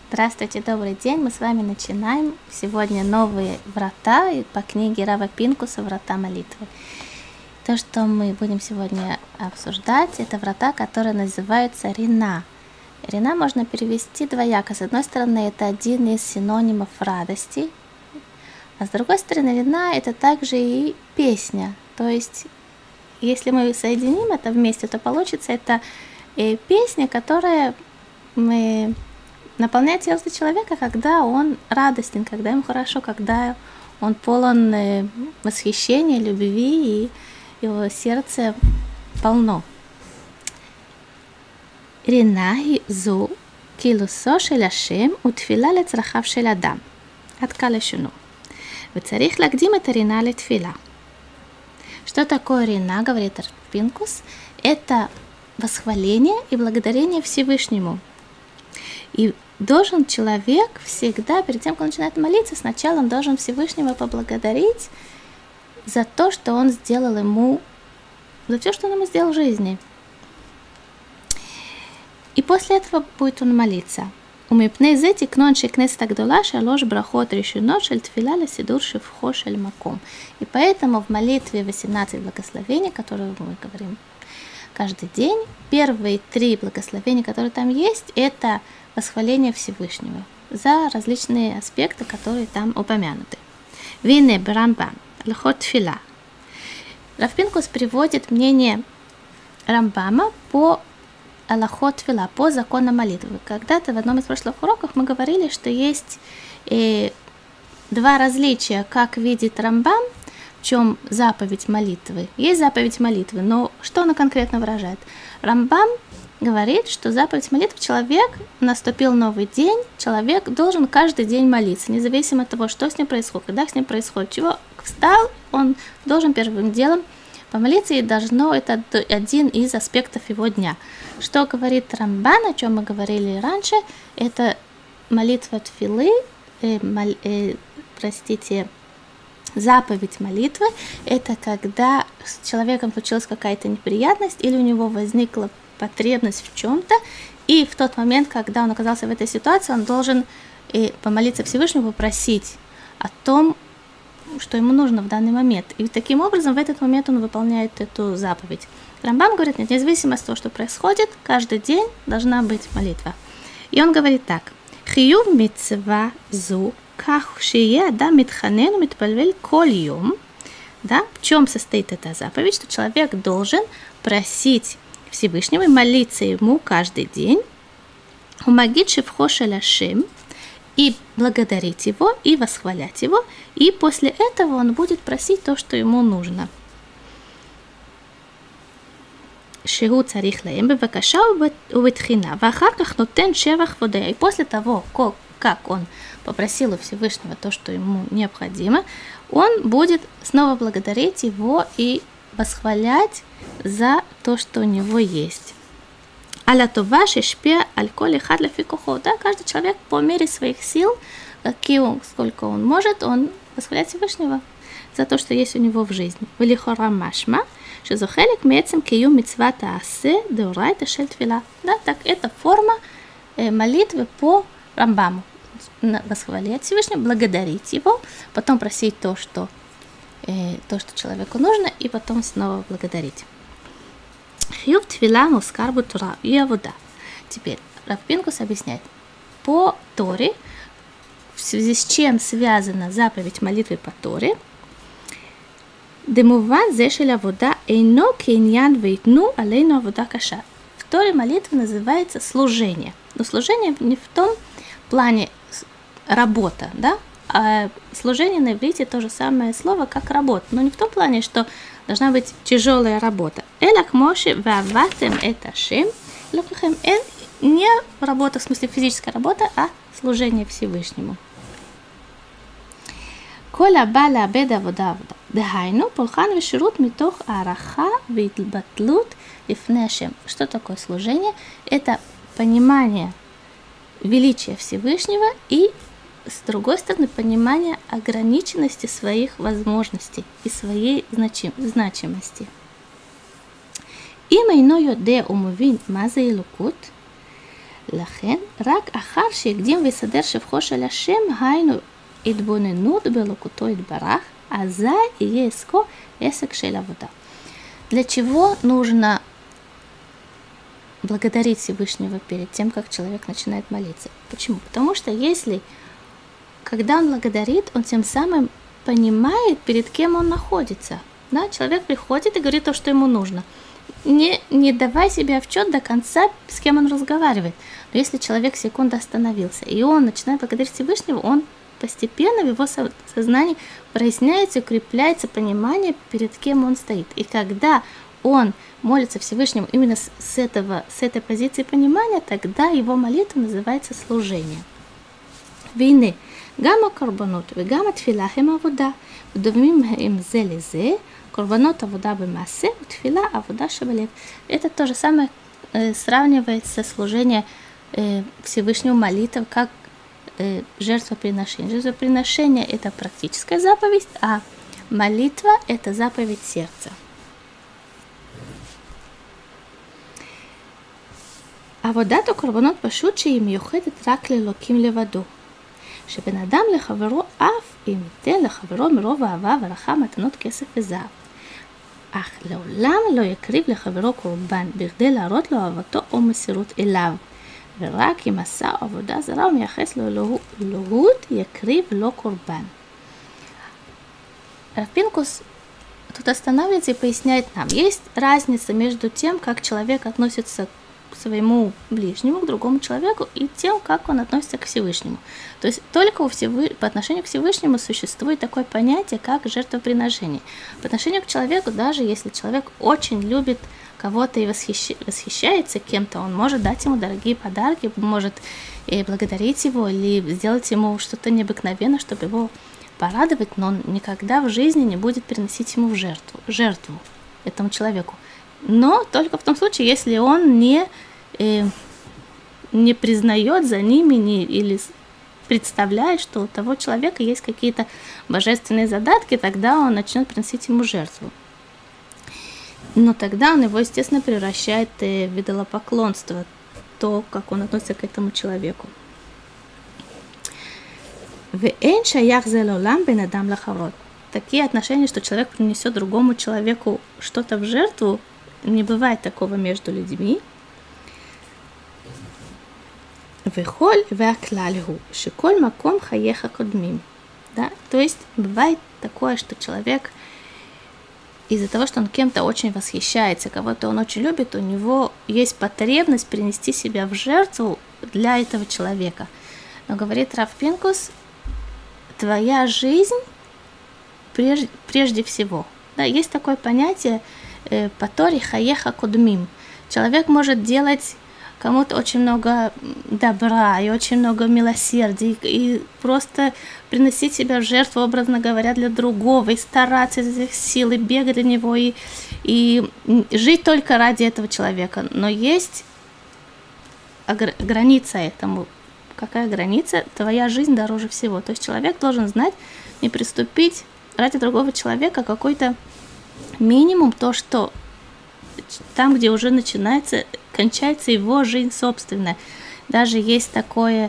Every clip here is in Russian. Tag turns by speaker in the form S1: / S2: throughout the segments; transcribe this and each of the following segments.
S1: Здравствуйте, добрый день. Мы с вами начинаем сегодня новые врата по книге Рава Пинкуса «Врата молитвы». То, что мы будем сегодня обсуждать, это врата, которые называются Рина. Рина можно перевести двояко. С одной стороны, это один из синонимов радости, а с другой стороны, Рина – это также и песня. То есть, если мы соединим это вместе, то получится это песня, которая наполняет сердце человека, когда он радостен, когда ему хорошо, когда он полон восхищения, любви, и его сердце полно. Ринахи зу килусо шель Ашем утфила лецрахав шель адам. עד כאן לשונו. וצריך להקדים את הרינה לתפילה. Что такое рина, говорит Рав Пинкус? Это восхваление и благодарение Всевышнему. И должен человек всегда, перед тем, как он начинает молиться, сначала он должен Всевышнего поблагодарить за то, что он сделал ему, за все, что он ему сделал в жизни. И после этого будет он молиться. ומפני זה תקנון שכנסת הגדולה 3 ברכות ראשונות של תפילה לסידור שפחו של מקום. И поэтому в молитве 18 благословений, которые мы говорим каждый день, первые 3 благословения, которые там есть, это восхваление Всевышнего за различные аспекты, которые там упомянуты. Вине Рамбам, Алхот Тфила. Рав Пинкус приводит мнение Рамбама по Алахот Тфила, по законам молитвы. Когда-то в одном из прошлых уроков мы говорили, что есть 2 различия, как видит Рамбам, в чем заповедь молитвы. Есть заповедь молитвы, но что она конкретно выражает? Рамбам говорит, что заповедь молитвы человек, наступил новый день, человек должен каждый день молиться, независимо от того, что с ним происходит, когда с ним происходит, чего встал, он должен первым делом помолиться, и должно это один из аспектов его дня. Что говорит Рамбан, о чем мы говорили раньше, это молитва тфилы, заповедь молитвы, это когда с человеком случилась какая-то неприятность или у него возникла потребность в чем-то, и в тот момент, когда он оказался в этой ситуации, он должен помолиться Всевышнему, попросить о том, что ему нужно в данный момент. И таким образом в этот момент он выполняет эту заповедь. Рамбам говорит, нет, независимо от того, что происходит, каждый день должна быть молитва. И он говорит так. Хиюв митцва зу ках шие адам митханен митпальвель коль йом. Да? В чем состоит эта заповедь? Что человек должен просить Всевышнего и молиться ему каждый день. Умагид шефхо шель Ашем. И благодарить его, и восхвалять его, и после этого он будет просить то, что ему нужно. שהוא צריך להם בבקשה ובתחינה, ואחר כך נותן שבח והודיה. И после того, как он попросил у Всевышнего то, что ему необходимо, он будет снова благодарить его и восхвалять за то, что у него есть. Аля това шешпия аль-коль хад лефи кохо. Да, каждый человек по мере своих сил, сколько он может, он восхваляет Всевышнего за то, что есть у него в жизни. Велихора машма, что хелек мецем киюм мицват аасе деорайта шель тфила. Да, так это форма молитвы по Рамбаму. Восхвалять Всевышнего, благодарить его, потом просить то, что человеку нужно, и потом снова благодарить. Хьюб тфила мускар бутура и авода. Теперь Рав Пинкус объясняет по Торе, в связи с чем связана заповедь молитвы по Торе. Демуван зешель авода эйно кейньян вейтну алейну авода каша. В Торе молитва называется служение. Но служение не в том плане работа, да? А служение на иврите то же самое слово, как работа. Но не в том плане, что должна быть тяжелая работа. Элак моши ваватем это шем. Не работа, в смысле физическая работа, а служение Всевышнему. Коля бала беда вода. Дехайну полхан веширут митох араха витлбатлут лифнешем. Что такое служение? Это понимание величия Всевышнего и, с другой стороны, понимание ограниченности своих возможностей и своей значимости. אם אינו יודע ומבין מה זה אלוקות, לכן, רק אחר שיקדים ויסדר שבחו של השם, היינו התבוננות באלוקותו יתברך, אזי יהיה עסקו עסק של עבודה. Для чего нужно благодарить Всевышнего перед тем, как человек начинает молиться? Почему? Потому что когда он благодарит, он тем самым понимает, перед кем он находится. Да? Человек приходит и говорит то, что ему нужно. Не давай себе отчет до конца, с кем он разговаривает. Но если человек секунду остановился, и он начинает благодарить Всевышнего, он постепенно в его сознании проясняется, укрепляется понимание, перед кем он стоит. И когда он молится Всевышнему именно с этой позиции понимания, тогда его молитва называется служение. והנה, גם הקורבנות וגם התפילה הם עבודה, ודומים הם זה לזה, קורבנות עבודה במעשה ותפילה עבודה שבלב. Это то же самое сравнивается служение Всевышнему молитвы как жертвоприношение. Жертвоприношение – это практическая заповедь, а молитва – это заповедь сердца. עבודת הקורבנות פשוט שהיא מיוחדת רק לאלוקים לבדו. שבן אדם לחברו אף אם ייתן לחברו מרוב אהבה ורחה מתנות כסף וזהב. אך לעולם לא יקריב לחברו קורבן בכדי להראות לו אהבתו או מסירות אליו. ורק אם עשה עבודה זרה ומייחס לו אלוהות, יקריב לו קורבן. Рав Пинкус тут останавливается и поясняет нам. Есть разница между тем, как человек относится к своему ближнему, к другому человеку, и тем, как он относится к Всевышнему. То есть только по отношению к Всевышнему существует такое понятие, как жертвоприношение. По отношению к человеку, даже если человек очень любит кого-то и восхищается кем-то, он может дать ему дорогие подарки, может благодарить его или сделать ему что-то необыкновенное, чтобы его порадовать, но он никогда в жизни не будет приносить ему в жертву этому человеку. Но только в том случае, если он не признает за ними или представляет, что у того человека есть какие-то божественные задатки, тогда он начнет приносить ему жертву. Но тогда он его, естественно, превращает в идолопоклонство, то, как он относится к этому человеку. Такие отношения, что человек принесет другому человеку что-то в жертву, не бывает такого между людьми. Да? То есть бывает такое, что человек из-за того, что он кем-то очень восхищается, кого-то он очень любит, у него есть потребность принести себя в жертву для этого человека. Но говорит Рав Пинкус, твоя жизнь прежде всего. Да, есть такое понятие патори хаеха кодмим. Человек может делать кому-то очень много добра и очень много милосердия, и просто приносить себя в жертву, образно говоря, для другого, и стараться из всех сил, и бегать для него, и жить только ради этого человека. Но есть граница этому. Какая граница? Твоя жизнь дороже всего. То есть человек должен знать, не приступить ради другого человека какой-то минимум, то, что там, где уже кончается его жизнь собственная. Даже есть такое,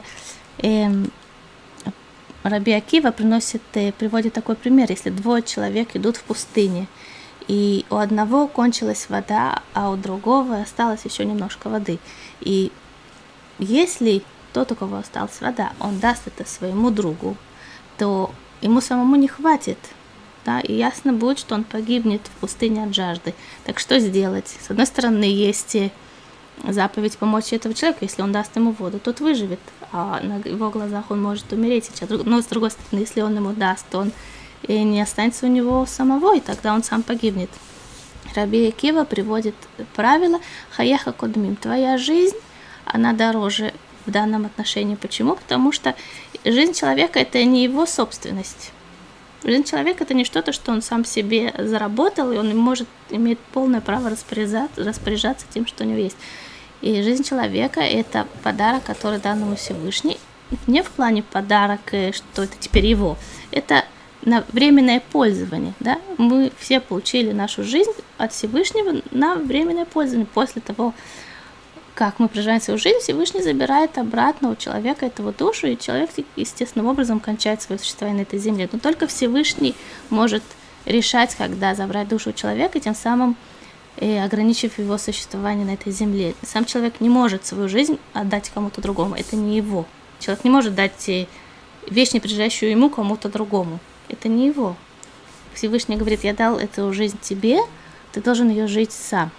S1: Раби Акива приводит такой пример, если двое человек идут в пустыне, и у одного кончилась вода, а у другого осталось еще немножко воды. И если тот, у кого осталась вода, он даст это своему другу, то ему самому не хватит. Да, и ясно будет, что он погибнет в пустыне от жажды. Так что сделать? С одной стороны, есть заповедь помочь этому человеку. Если он даст ему воду, тот выживет, а на его глазах он может умереть. Но с другой стороны, если он ему даст, то он не останется у него самого, и тогда он сам погибнет. Раби Акива приводит правило «Хаеха кодмим». Твоя жизнь, она дороже в данном отношении. Почему? Потому что жизнь человека – это не его собственность. Жизнь человека – это не что-то, что он сам себе заработал, и он имеет полное право распоряжаться тем, что у него есть. И жизнь человека – это подарок, который дан ему Всевышний. Не в плане подарок, что это теперь его. Это на временное пользование. Да? Мы все получили нашу жизнь от Всевышнего на временное пользование. После того, как мы проживаем свою жизнь, Всевышний забирает обратно у человека эту душу, и человек естественным образом кончает свое существование на этой земле. Но только Всевышний может решать, когда забрать душу у человека, тем самым ограничив его существование на этой земле. Сам человек не может свою жизнь отдать кому-то другому, это не его. Человек не может дать вещь, не принадлежащую ему, кому-то другому. Это не его. Всевышний говорит: я дал эту жизнь тебе, ты должен ее жить сам.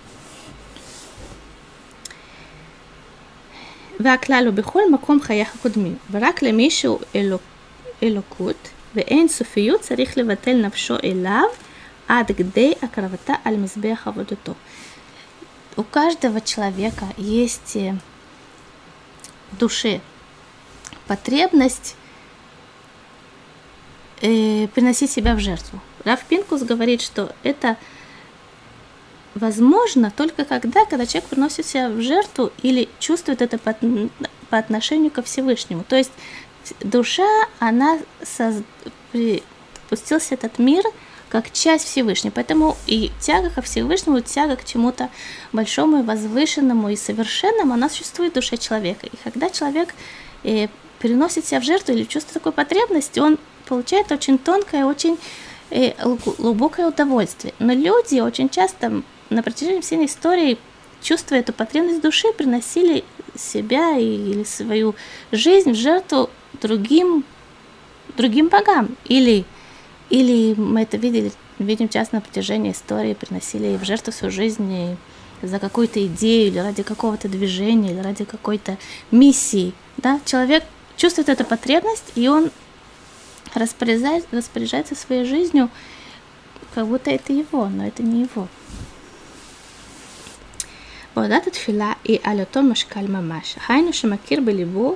S1: והכלל הוא בכל מקום חייך הקודמים, ורק למי שהוא אלוקות ואין סופיות צריך לבטל נפשו אליו עד כדי הקרבתה על מזבח עבודתו. У каждого человека есть в душе потребность приносить себя в жертву. Рав Пинкус говорит, что это возможно только когда человек приносит себя в жертву или чувствует это по отношению ко Всевышнему. То есть душа, она спустилась в этот мир как часть Всевышнего. Поэтому и тяга ко Всевышнему, тяга к чему-то большому и возвышенному и совершенному, она существует в душе человека. И когда человек переносит себя в жертву или чувствует такую потребность, он получает очень тонкое, очень глубокое удовольствие. Но люди очень часто на протяжении всей истории, чувствуя эту потребность души, приносили себя или свою жизнь в жертву другим богам. Или мы это видим часто на протяжении истории, приносили в жертву свою жизнь за какую-то идею, или ради какого-то движения, или ради какой-то миссии. Да? Человек чувствует эту потребность, и он распоряжается своей жизнью, как будто это его, но это не его. עבודת התפילה היא על אותו משקל ממש, היינו שמכיר בליבו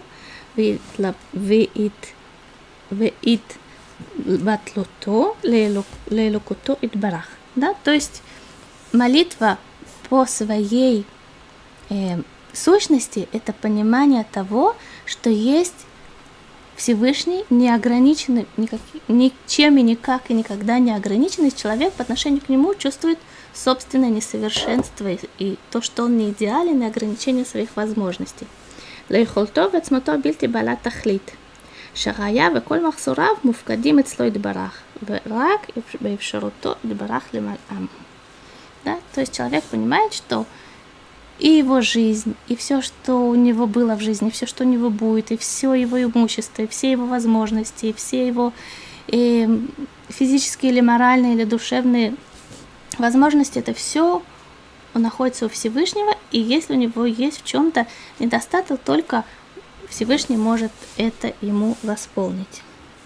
S1: והתבטלותו לאלוקותו יתברך. Да? То есть молитва по своей сущности – это понимание того, что есть Всевышний, не ограниченный ничем и никак и никогда не ограниченный человек по отношению к нему чувствует собственное несовершенство и то, что он не идеален, и ограничение своих возможностей. ליכולתו ועצמתו בלתי בעלת תכלית, שראיה וכל מחסוריו מופקדים אצלו יתברך, ורק באפשרותו יתברך למלאם. Да? То есть человек понимает, что и его жизнь, и все, что у него было в жизни, все, что у него будет, и все его имущество, и все его возможности, и все его физические или моральные, или душевные возможности, это все находится у Всевышнего, и если у него есть в чем-то недостаток, только Всевышний может это ему восполнить.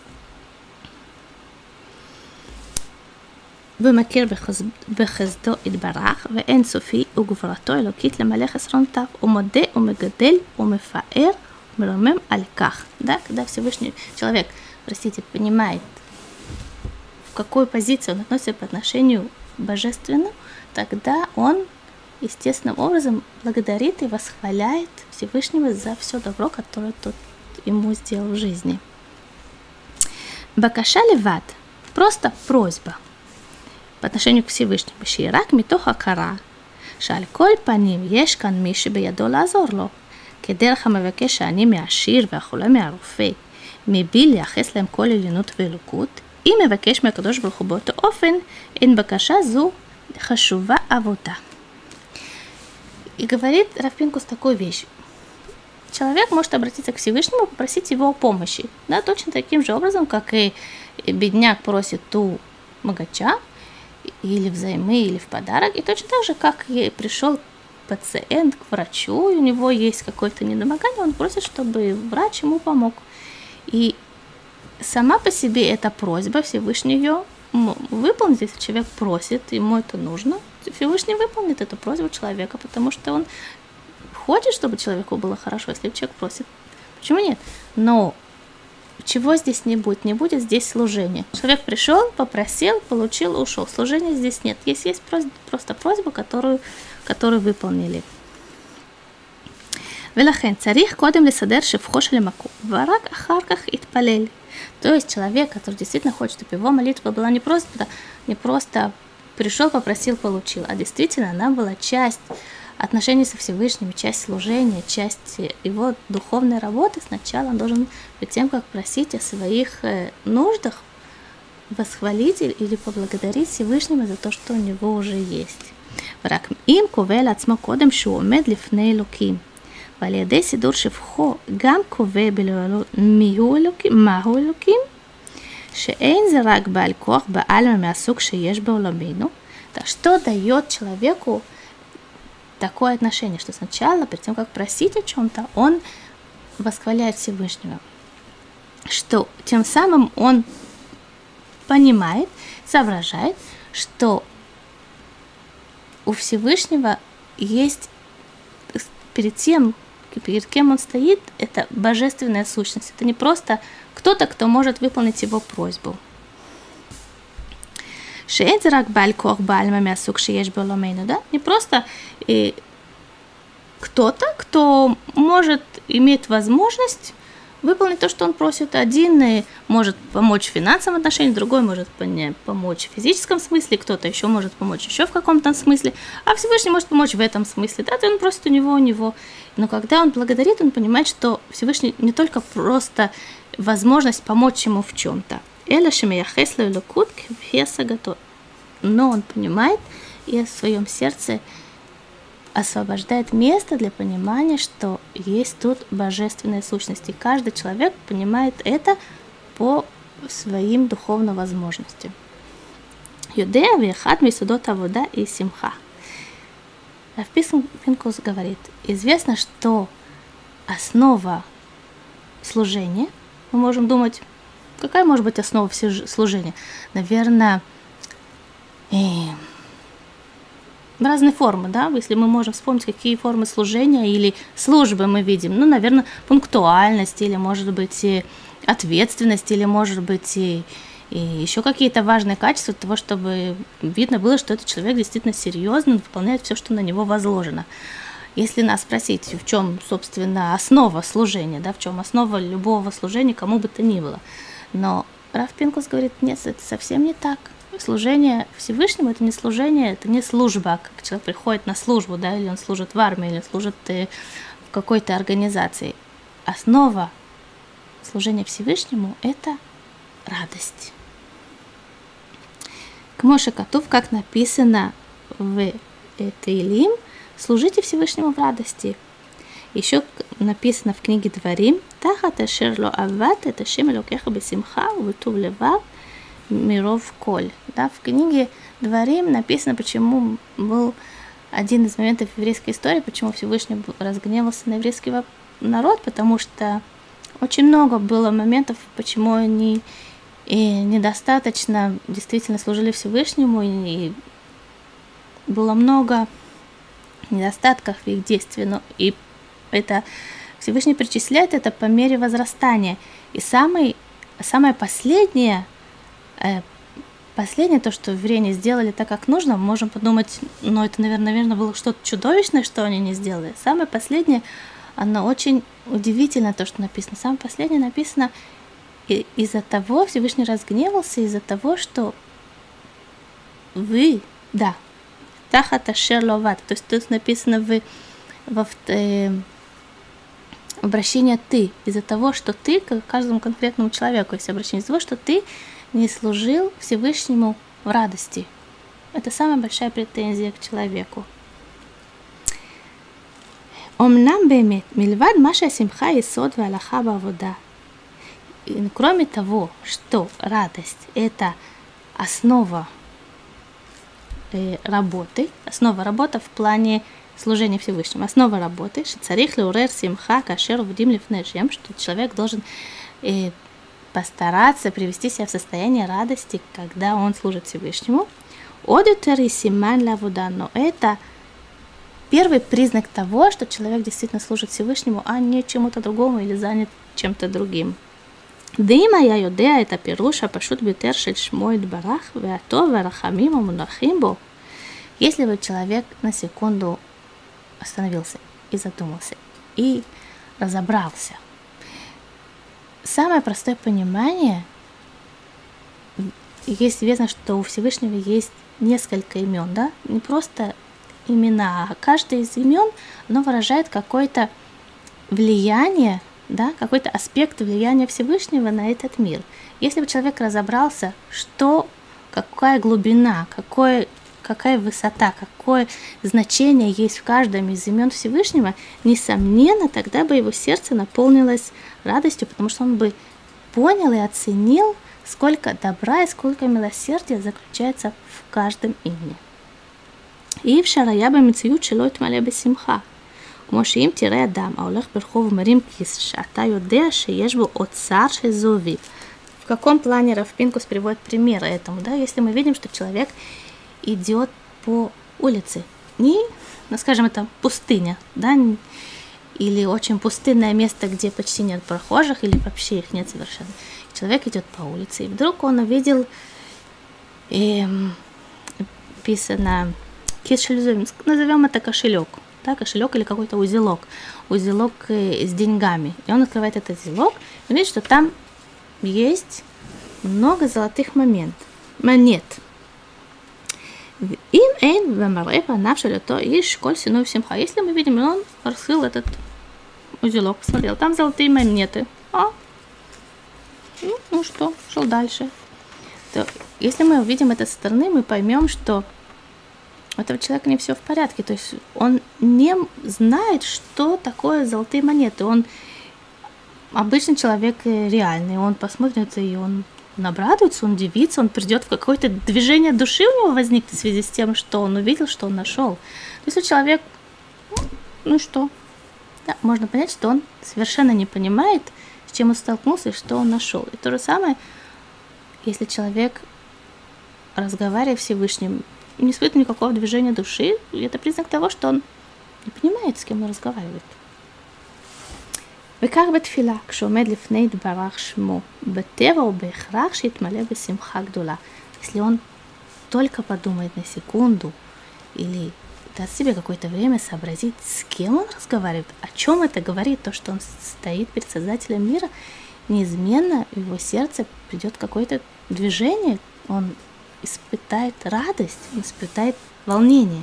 S1: ומכיר בחסדו יתברך ואין סופי וגבורתו אלוקית למלא חסרונותיו, ומודה ומגדל ומפאר ומרומם על כך. Да, когда Всевышний человек, понимает, в какую позицию он относится по отношению к божественному, тогда он естественным образом благодарит и восхваляет Всевышнего за все добро, которое тот ему сделал в жизни. Бакаша левад, просто просьба по отношению к Всевышнему, שירק מתוך הכרה שעל כל פנים יש כאן מי שבידו לעזור לו, כדרך המבקש שאני מהעשיר והחולה מהרופא, מבלי לייחס להם כל עליונות ואלוקות, אם מבקש מהקדוש ברוך הוא באותו אופן, אין בקשה זו חשובה עבודה. И говорит Рав Пинкус такую вещь. Человек может обратиться к Всевышнему и попросить его о помощи. Да, точно таким же образом, как и бедняк просит у богача, или взаймы, или в подарок. И точно так же, как и пришел пациент к врачу, и у него есть какое-то недомогание, он просит, чтобы врач ему помог. И сама по себе эта просьба, Всевышний ее выполнит, если человек просит, ему это нужно, Всевышний выполнит эту просьбу человека, потому что он хочет, чтобы человеку было хорошо, если человек просит. Почему нет? Но чего здесь не будет? Не будет здесь служения. Человек пришел, попросил, получил, ушел. Служения здесь нет. Есть просто просьба, которую выполнили. ולכן צריך קודם לסדר שפחו של המקום, ורק אחר כך יתפלל. То есть человек, который действительно хочет, чтобы его молитва была не просто пришел, попросил, получил, а действительно она была часть отношения со Всевышним, часть служения, часть его духовной работы, сначала он должен, перед тем, как просить о своих нуждах, восхвалить или поблагодарить Всевышнего за то, что у него уже есть. ורק אם קובע לעצמו קודם שהוא עומד לפני אלוקים, ועל ידי סידור שבחו גם קובע מהו אלוקים, שאין זה רק בעל כוח בעלמא מהסוג שיש בעולמנו. Так что дает человеку такое отношение, что сначала, перед тем, как просить о чем-то, он восхваляет Всевышнего, что тем самым он понимает, соображает, что у Всевышнего есть перед тем, перед кем он стоит, это божественная сущность. Это не просто кто-то, кто может выполнить его просьбу. Да? Не просто кто-то, кто может, имеет возможность выполнить то, что он просит. Один может помочь в финансовом отношении, другой может помочь в физическом смысле, кто-то еще может помочь еще в каком-то смысле, а Всевышний может помочь в этом смысле. Да, он просит у него. Но когда он благодарит, он понимает, что Всевышний не только просто возможность помочь ему в чем-то. Но он понимает и в своем сердце освобождает место для понимания, что есть тут божественная сущность. И каждый человек понимает это по своим духовным возможностям. Юдея вехат мисудот авода и симха. Рав Пинкус говорит, известно, что основа служения, мы можем думать, какая может быть основа служения? Наверное, разные формы, да, если мы можем вспомнить, какие формы служения или службы мы видим, наверное, пунктуальность, или, может быть, ответственность, или, может быть, и еще какие-то важные качества того, чтобы видно было, что этот человек действительно серьезно выполняет все, что на него возложено. Если нас спросить, в чем, собственно, основа служения, да, в чем основа любого служения, кому бы то ни было. Но Рав Пинкус говорит, нет, это совсем не так. Служение Всевышнему – это не служение, это не служба, как человек приходит на службу, да, или он служит в армии, или служит в какой-то организации. Основа служения Всевышнему – это радость. К Моше Катув, как написано в Теилим, служите Всевышнему в радости. Еще написано в книге Дворим, «Тахат ашер ло ават, эт Ашем элокеха бесимха, увитув левав, миров коль». Да, в книге Дворим написано, почему был один из моментов еврейской истории, почему Всевышний разгневался на еврейский народ, потому что очень много было моментов, почему они недостаточно действительно служили Всевышнему, и было много недостатков в их действии, но и это Всевышний перечисляет это по мере возрастания. И самое последнее, то, что евреи сделали так, как нужно, мы можем подумать, это, наверное, было что-то чудовищное, что они не сделали. Самое последнее, оно очень удивительно, то, что написано. Самое последнее написано из-за того, Всевышний разгневался из-за того, что вы, да, тахат ашер ло ават, то есть тут написано в обращение «ты», из-за того, что ты, к каждому конкретному человеку, если обращение из-за того, что ты не служил Всевышнему в радости. Это самая большая претензия к человеку. Омнам бемет, мильвад маша симха и сод валаха бавода. Кроме того, что радость – это основа работы, основа работы в плане служения Всевышнему, основа работы, что человек должен постараться привести себя в состояние радости, когда он служит Всевышнему. Но это первый признак того, что человек действительно служит Всевышнему, а не чему-то другому или занят чем-то другим. Дима я יודע את הפירוש הפשוט ביותר של שמו יתברך והטוב והרחמים המונחים בו. Если бы человек на секунду остановился и задумался, и разобрался. Самое простое понимание, есть известно, что у Всевышнего есть несколько имен, да, не просто имена, а каждое из имен, оно выражает какое-то влияние, да, какой-то аспект влияния Всевышнего на этот мир. Если бы человек разобрался, какая глубина, какая высота, какое значение есть в каждом из имен Всевышнего, несомненно, тогда бы его сердце наполнилось радостью, потому что он бы понял и оценил, сколько добра и сколько милосердия заключается в каждом имени. И в шарая במציאות שלא יתמלא בשמחה. כמו שאם תראה אדם ההולך ברחוב ומרים כיס שאתה יודע שיש בו אוצר של זהובים. В каком плане Рав Пинкус приводит примеры этому, да? Если мы видим, что человек идет по улице, скажем, это пустыня, да, или очень пустынное место, где почти нет прохожих, или вообще их нет совершенно. Человек идет по улице, и вдруг он увидел написано назовем это кошелек, да, кошелек или какой-то узелок с деньгами. И он открывает этот узелок и видит, что там есть много золотых монет. Им эйн вэмарэ панав шалято иш коль сину всемха. Если мы видим, он раскрыл этот узелок, посмотрел, там золотые монеты. Ну что, шел дальше. То, если мы увидим это со стороны, мы поймем, что у этого человека не все в порядке. То есть он не знает, что такое золотые монеты. Он обычный человек реальный. Он посмотрит, и он обрадуется, он удивится, он придет в какое-то движение души у него возникнет в связи с тем, что он увидел, что он нашел. То есть человек, ну что, да, можно понять, что он совершенно не понимает, с чем он столкнулся и что он нашел. И то же самое, если человек, разговаривая с Всевышним, не испытывает никакого движения души, это признак того, что он не понимает, с кем он разговаривает. וכך בתפילה, כשעומד לפני יתברך שמו, בטבע ובהכרח שיתמלא בשמחה גדולה. Если он только подумает на секунду или даст себе какое-то время сообразить, с кем он разговаривает, о чем это говорит, то, что он стоит перед Создателем мира, неизменно в его сердце придет какое-то движение, он испытает радость, он испытает волнение.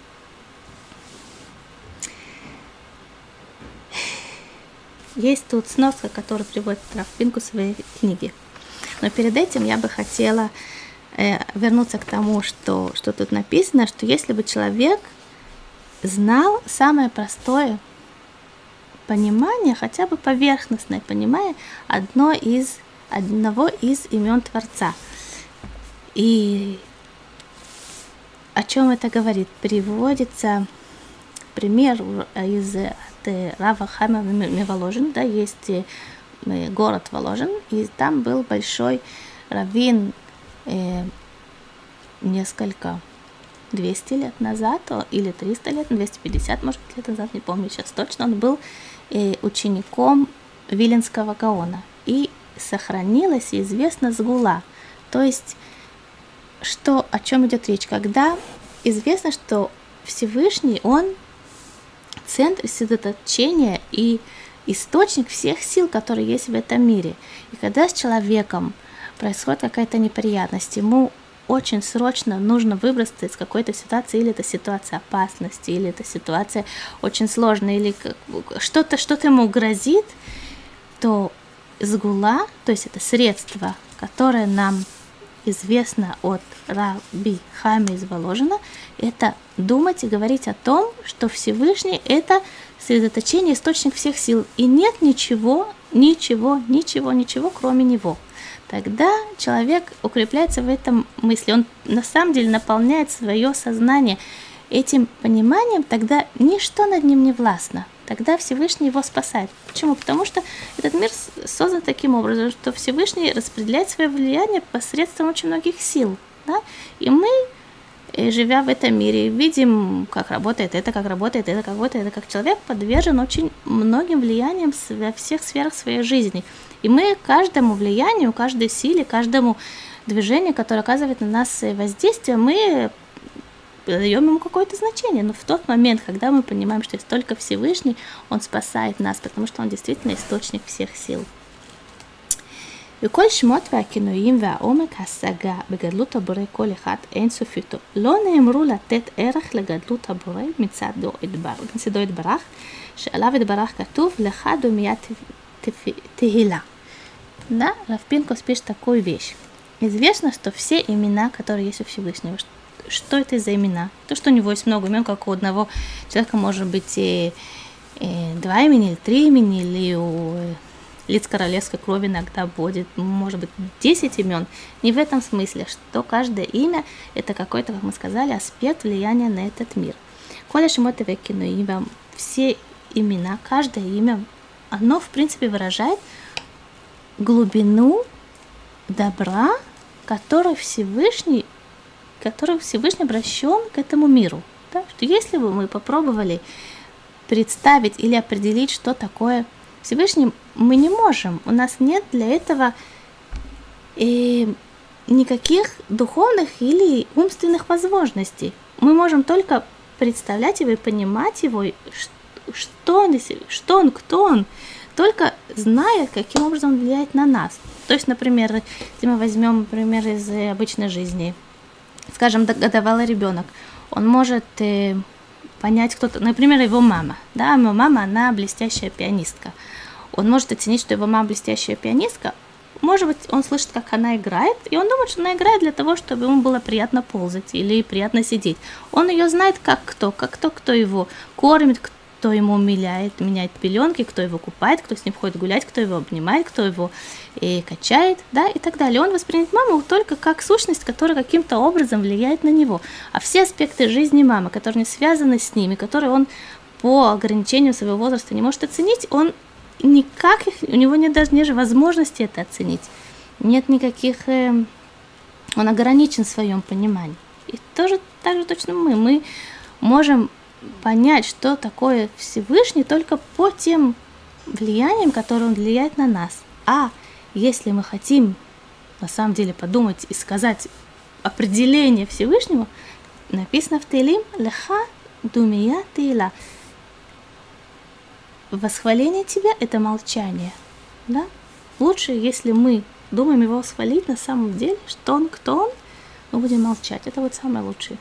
S1: Есть тут сноска, которую приводит Рав Пинкус в своей книге. Но перед этим я бы хотела вернуться к тому, что тут написано, что если бы человек знал самое простое понимание, хотя бы поверхностное понимание одного из имен Творца. И о чем это говорит? Приводится пример из Рава Хайма Миволожин, да, есть город Воложин, и там был большой раввин 200 лет назад, или 300 лет, 250, может быть, лет назад, не помню сейчас точно, он был учеником Виленского Гаона, и сохранилась известна сгула, то есть, о чем идет речь, когда известно, что Всевышний, он центр сосредоточения и источник всех сил, которые есть в этом мире. И когда с человеком происходит какая-то неприятность, ему очень срочно нужно выбраться из какой-то ситуации, или это ситуация опасности, или это ситуация очень сложная, или что-то ему грозит, то сгула, то есть это средство, которое нам известно от Раби Хайма из Воложина, это думать и говорить о том, что Всевышний – это сосредоточение, источник всех сил, и нет ничего, кроме него. Тогда человек укрепляется в этом мысли, он на самом деле наполняет свое сознание этим пониманием, тогда ничто над ним не властно. Тогда Всевышний его спасает. Почему? Потому что этот мир создан таким образом, что Всевышний распределяет свое влияние посредством очень многих сил. Да? И мы, живя в этом мире, видим, как работает это, как человек подвержен очень многим влияниям во всех сферах своей жизни. И мы каждому влиянию, каждой силе, каждому движению, которое оказывает на нас воздействие, мы даем ему какое-то значение, но в тот момент, когда мы понимаем, что есть только Всевышний, он спасает нас, потому что он действительно источник всех сил. וכל שמות והכינויים והעומק ההשגה בגדלות הבורא כל אחד אין סופיתו. לא נאמרו לתת ערך לגדלות הבורא מצדו יתברך, שעליו יתברך כתוב לך דומיה תהילה. Да, Рав Пинкус пишет такую вещь. Известно, что все имена, которые есть у Всевышнего, что это за имена? То, что у него есть много имен, как у одного человека может быть и 2 имени, или 3 имени, или у лиц королевской крови иногда будет, может быть, 10 имен. Не в этом смысле, что каждое имя – это какой-то, как мы сказали, аспект влияния на этот мир. Коля Шимотове кино, все имена, каждое имя, оно, в принципе, выражает глубину добра, который Всевышний обращен к этому миру. Да? Что если бы мы попробовали представить или определить, что такое Всевышний, мы не можем. У нас нет для этого никаких духовных или умственных возможностей. Мы можем только представлять его и понимать его, что он, кто он, только зная, каким образом он влияет на нас. То есть, например, если мы возьмем пример из обычной жизни, скажем, годовалый ребенок, он может понять, кто-то, например, его мама. Да, его мама, она блестящая пианистка. Он может оценить, что его мама блестящая пианистка. Может быть, он слышит, как она играет, и он думает, что она играет для того, чтобы ему было приятно ползать или приятно сидеть. Он ее знает как кто его кормит, кто ему меняет пеленки, кто его купает, кто с ним ходит гулять, кто его обнимает, кто его качает, да, и так далее. Он воспринимает маму только как сущность, которая каким-то образом влияет на него. А все аспекты жизни мамы, которые не связаны с ними, которые он по ограничению своего возраста не может оценить, он никак, у него нет даже возможности это оценить. Нет никаких, он ограничен в своем понимании. И тоже так же точно мы можем понять, что такое Всевышний, только по тем влияниям, которые он влияет на нас. А если мы хотим на самом деле подумать и сказать определение Всевышнего, написано в Теилим «Леха думия тейла». Восхваление тебя – это молчание. Да? Лучше, если мы думаем его восхвалить, на самом деле, что он, кто он, мы будем молчать. Это вот самое лучшее.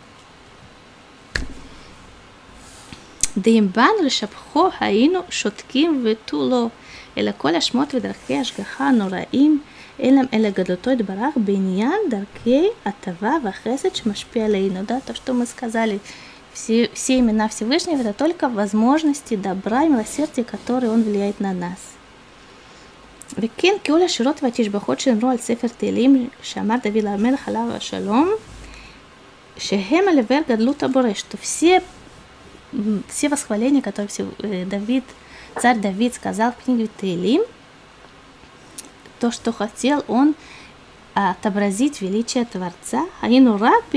S1: דאם לשבחו היינו שותקים ותו לא, אלא כל השמות ודרכי השגחה הנוראים, אין להם אלא גדלותו יתברך בעניין דרכי הטבה והחסד שמשפיע עלינו. Да, то, что мы сказали, все имена Всевышнего, это только возможности добра и милосердия, которые он влияет на нас. וכן כל השירות והתשבחות שנאמרו על ספר תהילים שאמר דוד למלך עליו השלום, שהם על עבר גדלות הבורא, что все восхваления, которые царь Давид сказал в книге Теилим, то, что хотел он отобразить величие Творца, но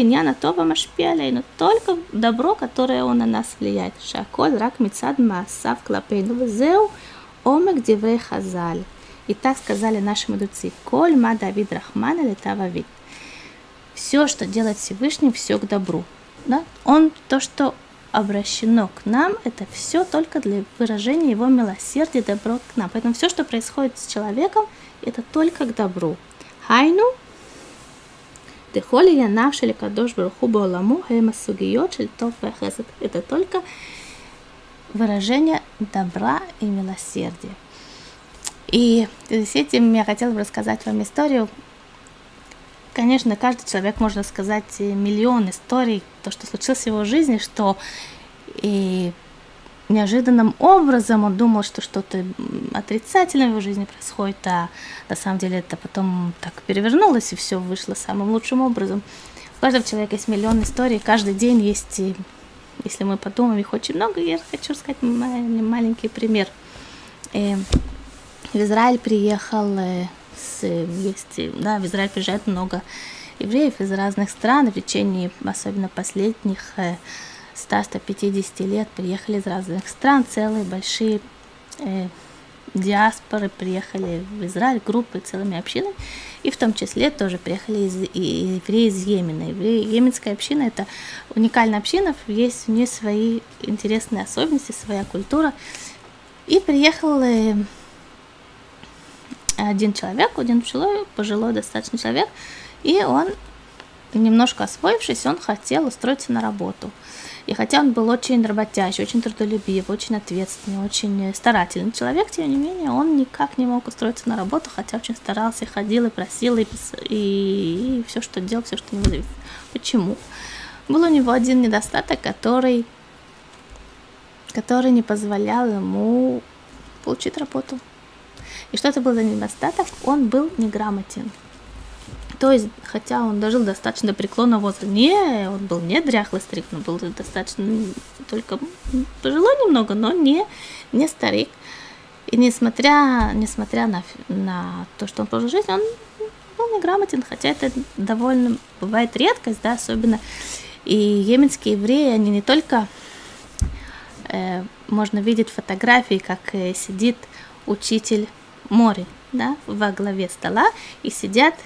S1: только добро, которое он на нас влияет. Шаколь рак мицад маасав клапейну зеу омек диврей хазаль. И так сказали наши мудрецы. Коль ма Давид Рахмана летававид. Все, что делает Всевышний, все к добру. Да? Он то, что обращено к нам, это все только для выражения его милосердия, добро к нам. Поэтому все, что происходит с человеком, это только к добру. Хайну, дехоли я навшили кадош баруху бауламу хэма сугиот шель тов вэхэсэд. Это только выражение добра и милосердия. И с этим я хотела бы рассказать вам историю. Конечно, каждый человек может рассказать миллион историй, то, что случилось в его жизни, что и неожиданным образом он думал, что что-то отрицательное в его жизни происходит, а на самом деле это потом так перевернулось, и все вышло самым лучшим образом. У каждого человека есть миллион историй, каждый день есть, если мы подумаем, их очень много. Я хочу рассказать маленький пример. В Израиль приехал... в Израиль приезжает много евреев из разных стран, в течение особенно последних 100-150 лет приехали из разных стран, целые большие диаспоры приехали в Израиль, группы, целыми общинами, и в том числе тоже приехали евреи из Йемена. Йеменская община – это уникальная община, есть у нее свои интересные особенности, своя культура, и приехал один человек, один пожилой достаточно человек, и он, немножко освоившись, он хотел устроиться на работу. И хотя он был очень работящий, очень трудолюбивый, очень ответственный, очень старательный человек, тем не менее, он никак не мог устроиться на работу, хотя очень старался, ходил и просил, и все, что делал, все, что не зависит. Почему? Был у него один недостаток, который не позволял ему получить работу. И что это был за недостаток? Он был неграмотен. То есть, хотя он дожил достаточно до преклонного возраста, он был не дряхлый старик, он был достаточно, только пожилой немного, но не старик. И несмотря на то, что он прожил жизнь, он был неграмотен, хотя это довольно бывает редкость, да, особенно. И йеменские евреи, они не только, можно видеть фотографии, как сидит учитель Мори, да, во главе стола, и сидят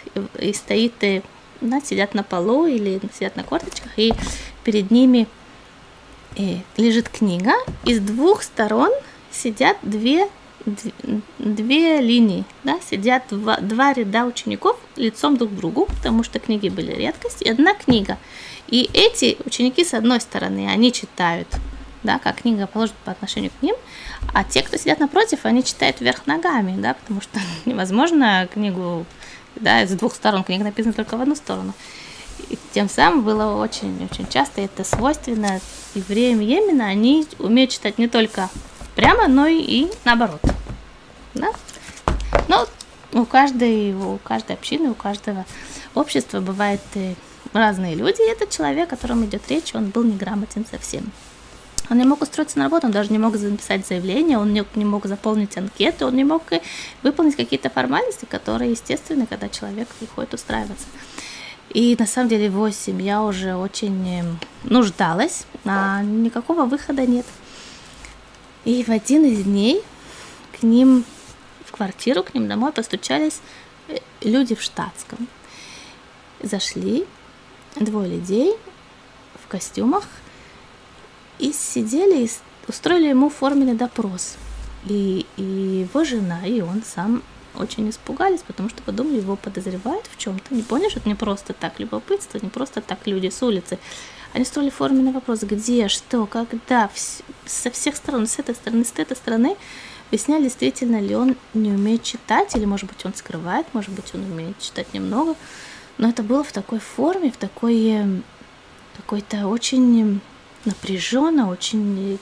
S1: на полу или сидят на корточках, и перед ними лежит книга, и с двух сторон сидят две линии, да, сидят два ряда учеников лицом друг к другу, потому что книги были редкость, и одна книга. И эти ученики, с одной стороны, они читают, да, как книга положена по отношению к ним, а те, кто сидят напротив, они читают вверх ногами, да, потому что невозможно книгу, да, с двух сторон, книга написана только в одну сторону. И тем самым было очень часто, это свойственно евреям Йемена, они умеют читать не только прямо, но и наоборот, да. Но у каждой общины, у каждого общества бывают разные люди, и этот человек, о котором идет речь, он был неграмотен совсем. Он не мог устроиться на работу, он даже не мог написать заявление, он не мог заполнить анкету, он не мог выполнить какие-то формальности, которые естественны, когда человек приходит устраиваться. И на самом деле его семья уже очень нуждалась, а никакого выхода нет. И в один из дней к ним в квартиру, к ним домой постучались люди в штатском. Зашли двое людей в костюмах, и сидели и устроили ему форменный допрос. И его жена, и он сам очень испугались, потому что подумали, его подозревают в чем-то. Не поняли, что это не просто так любопытство, не просто так люди с улицы. Они строили форменный вопрос, где, что, когда, со всех сторон, с этой стороны, выясняли, действительно ли он не умеет читать, или, может быть, он скрывает, может быть, он умеет читать немного. Но это было в такой форме, в какой-то очень напряженно, очень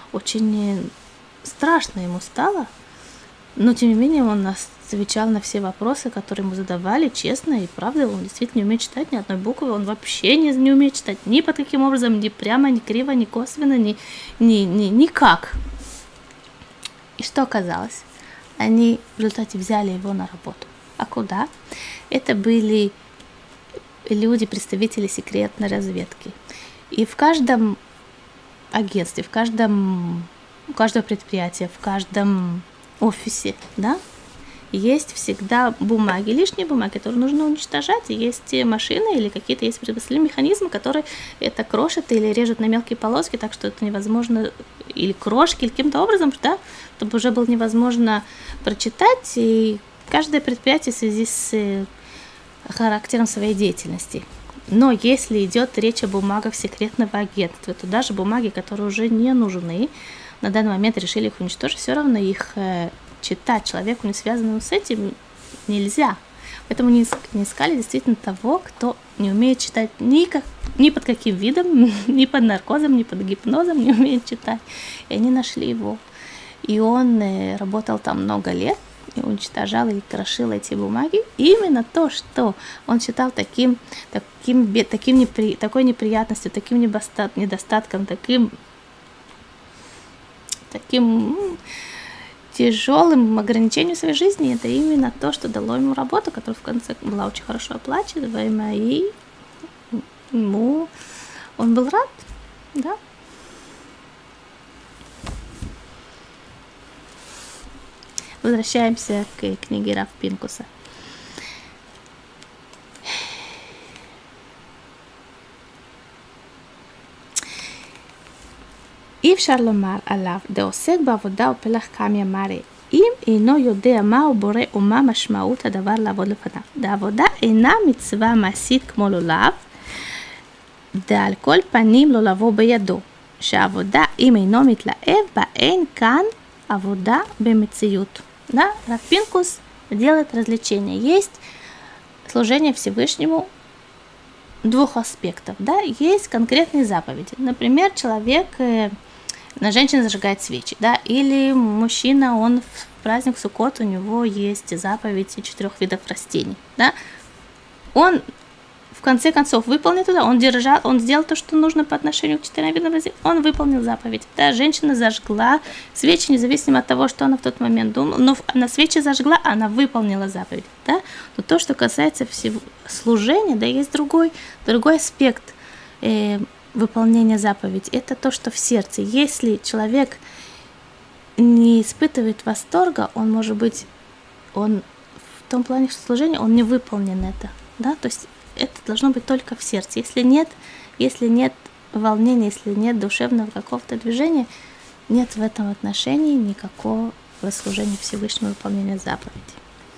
S1: страшно ему стало, но тем не менее он отвечал на все вопросы, которые ему задавали, честно и правда, он действительно не умеет читать ни одной буквы, он вообще не умеет читать ни под каким образом, ни прямо, ни криво, ни косвенно, никак. И что оказалось? Они в результате взяли его на работу. А куда? Это были люди, представители секретной разведки. И в каждом агентстве, в каждом предприятии, в каждом офисе, да, есть всегда бумаги, лишние бумаги, которые нужно уничтожать, и есть машины или какие-то есть механизмы, которые это крошат или режут на мелкие полоски, так что это невозможно, или крошки, или каким-то образом, да, чтобы уже было невозможно прочитать, и каждое предприятие в связи с характером своей деятельности. Но если идет речь о бумагах секретного агентства, то даже бумаги, которые уже не нужны, на данный момент решили их уничтожить, все равно их читать человеку, не связанному с этим, нельзя. Поэтому не искали действительно того, кто не умеет читать ни под каким видом, ни под наркозом, ни под гипнозом не умеет читать. И они нашли его. И он работал там много лет, и уничтожал и крошил эти бумаги. И именно то, что он считал такой неприятностью, таким недостатком, таким тяжелым ограничением своей жизни, это именно то, что дало ему работу, которая в конце была очень хорошо оплачиваемая, и он был рад, да. Возвращаемся к книге Рав Пинкуса. אי אפשר לומר עליו דעוסק בעבודה ופלח קמיה מרי אם אינו יודע מהו בורא ומה משמעות הדבר לעבוד לפניו. העבודה אינה מצווה מעשית כמו לולב, ועל כל פנים לא לבוא בידו. שהעבודה אם אינו מתלהב בה, אין כאן עבודה במציאות. Да? Рав Пинкус делает различение. Есть служение Всевышнему двух аспектов. Да? Есть конкретные заповеди. Например, человек, женщина зажигает свечи, да? Или мужчина, он в праздник Суккот, у него есть заповедь 4 видов растений. Да? Он в конце концов выполнил туда, он сделал то, что нужно по отношению к 4 видам растений, он выполнил заповедь. Да? Женщина зажгла свечи, независимо от того, что она в тот момент думала, но она свечи зажгла, она выполнила заповедь. Да? Но то, что касается всего служения, да, есть другой аспект выполнения заповеди. Это то, что в сердце. Если человек не испытывает восторга, он может быть, он в том плане, что служение, он не выполнен это. Да? То есть это должно быть только в сердце. Если нет волнения, если нет душевного какого-то движения, нет в этом отношении никакого служения Всевышнего, выполнения заповеди.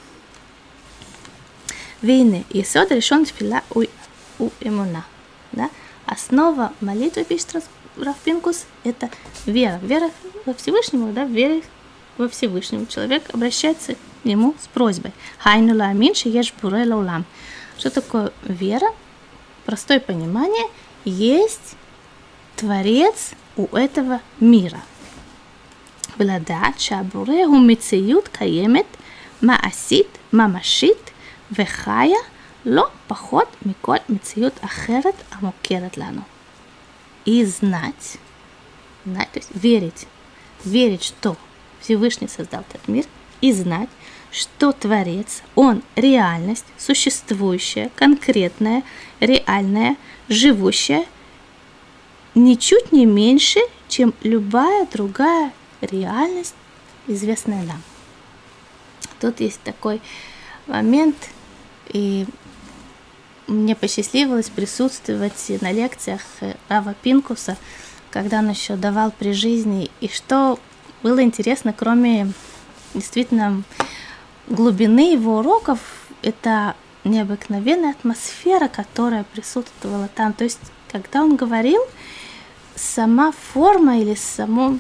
S1: Вейны. Есод решен тфила у эмуна. Да? Основа молитвы, пишет Рав Пинкус, это вера. Вера во Всевышнего, да, вера во Всевышнего. Человек обращается к нему с просьбой. Хайну ламин шееш буре лаулам. Что такое вера? Простое понимание. Есть Творец у этого мира. ולדעת שהבורא הוא מציאות קיימת, מעשית, мамашит, וחיה, לא פחות מכל מציאות אחרת המוכרת לנו. И знать, то есть верить, что Всевышний создал этот мир, и знать, что Творец, он реальность, существующая, конкретная, реальная, живущая, ничуть не меньше, чем любая другая реальность, известная нам. Тут есть такой момент, и мне посчастливилось присутствовать на лекциях Рава Пинкуса, когда он еще давал при жизни, и что было интересно, кроме действительно глубины его уроков, это необыкновенная атмосфера, которая присутствовала там. То есть, когда он говорил, сама форма или само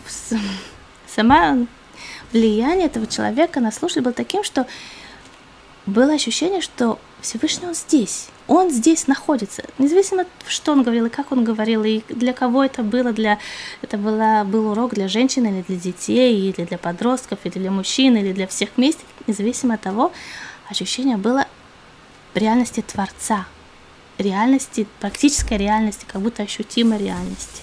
S1: влияние этого человека на слушателя было таким, что было ощущение, что Всевышний он здесь находится. Независимо, что он говорил и как он говорил, и для кого это было, был урок для женщин или для детей, или для подростков, или для мужчин, или для всех вместе, независимо от того, ощущение было реальности Творца, реальности, практической реальности, как будто ощутимой реальности.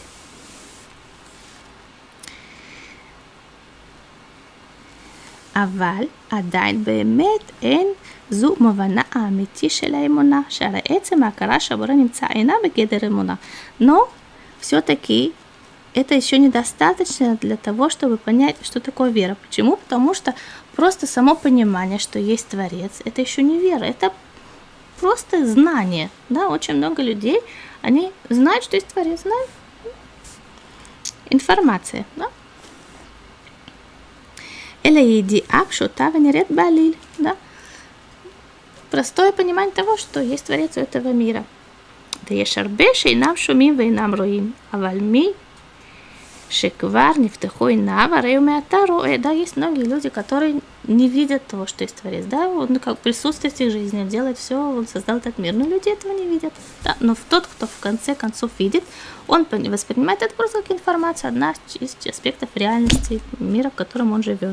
S1: אבל עדיין באמת אין זו מובנה האמיתי של האמונה, שהרי עצם ההכרה שהבורא נמצא אינה בגדר אמונה. Но все-таки это еще недостаточно для того, чтобы понять, что такое вера. Почему? Потому что просто само понимание, что есть Творец, это еще не вера, это просто знание. Да? Очень много людей, они знают, что есть Творец, знают информация. Да? אלא ידיעה פשוטה ונראית בעליל, да? Простое понимание того, что есть Творец у этого мира. ויש הרבה שאינם שומעים ואינם רואים, אבל מי שכבר נפתחו עיניו, הרי הוא מעתה רואה. Да, есть многие люди, которые не видят того, что есть Творец. Да? Он как присутствует в их жизни, он делает все, он создал этот мир. Но люди этого не видят. Да? Но тот, кто в конце концов видит, он воспринимает это просто как информацию, одна из аспектов реальности мира, в котором он живет.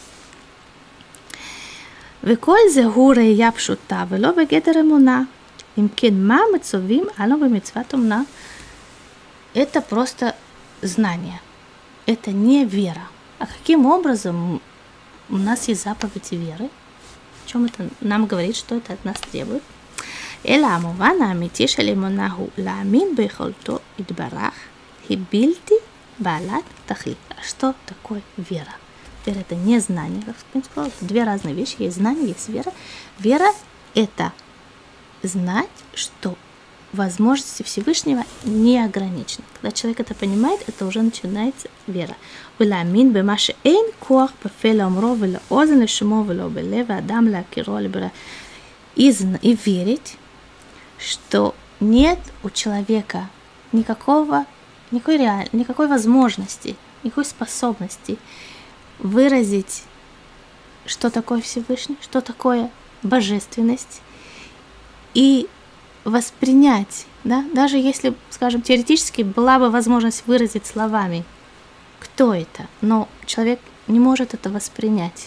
S1: וכל זה הוא ראייה פשוטה ולא בגדר אמונה. אם כן, מה מצווים אנו במצוות אמונה? Это просто знание. Это не вера. А каким образом у нас есть заповедь веры? О чем это нам говорит, что это от нас требует? אלא המובן האמיתי של אמונה הוא להאמין ביכולתו יתברך, היא בלתי בעלת תכלית. А что такое вера? Вера – это не знание. Это две разные вещи. Есть знание, есть вера. Вера – это знать, что возможности Всевышнего не ограничены. Когда человек это понимает, это уже начинается вера. ולהאמין במה שאין כוח בפה לאומרו ולאוזן לשמו ולא בלב האדם להכירו לברה. И верить, что нет у человека никакой возможности, никакой способности выразить, что такое Всевышний, что такое божественность, и воспринять, да, даже если, скажем, теоретически была бы возможность выразить словами, кто это, но человек не может это воспринять.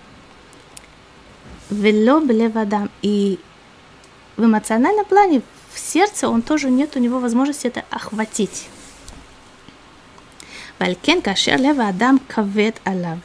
S1: Вело белев адам, и в эмоциональном плане, в сердце он тоже нет у него возможности это охватить. Валькен кашер лев адам кавед алав.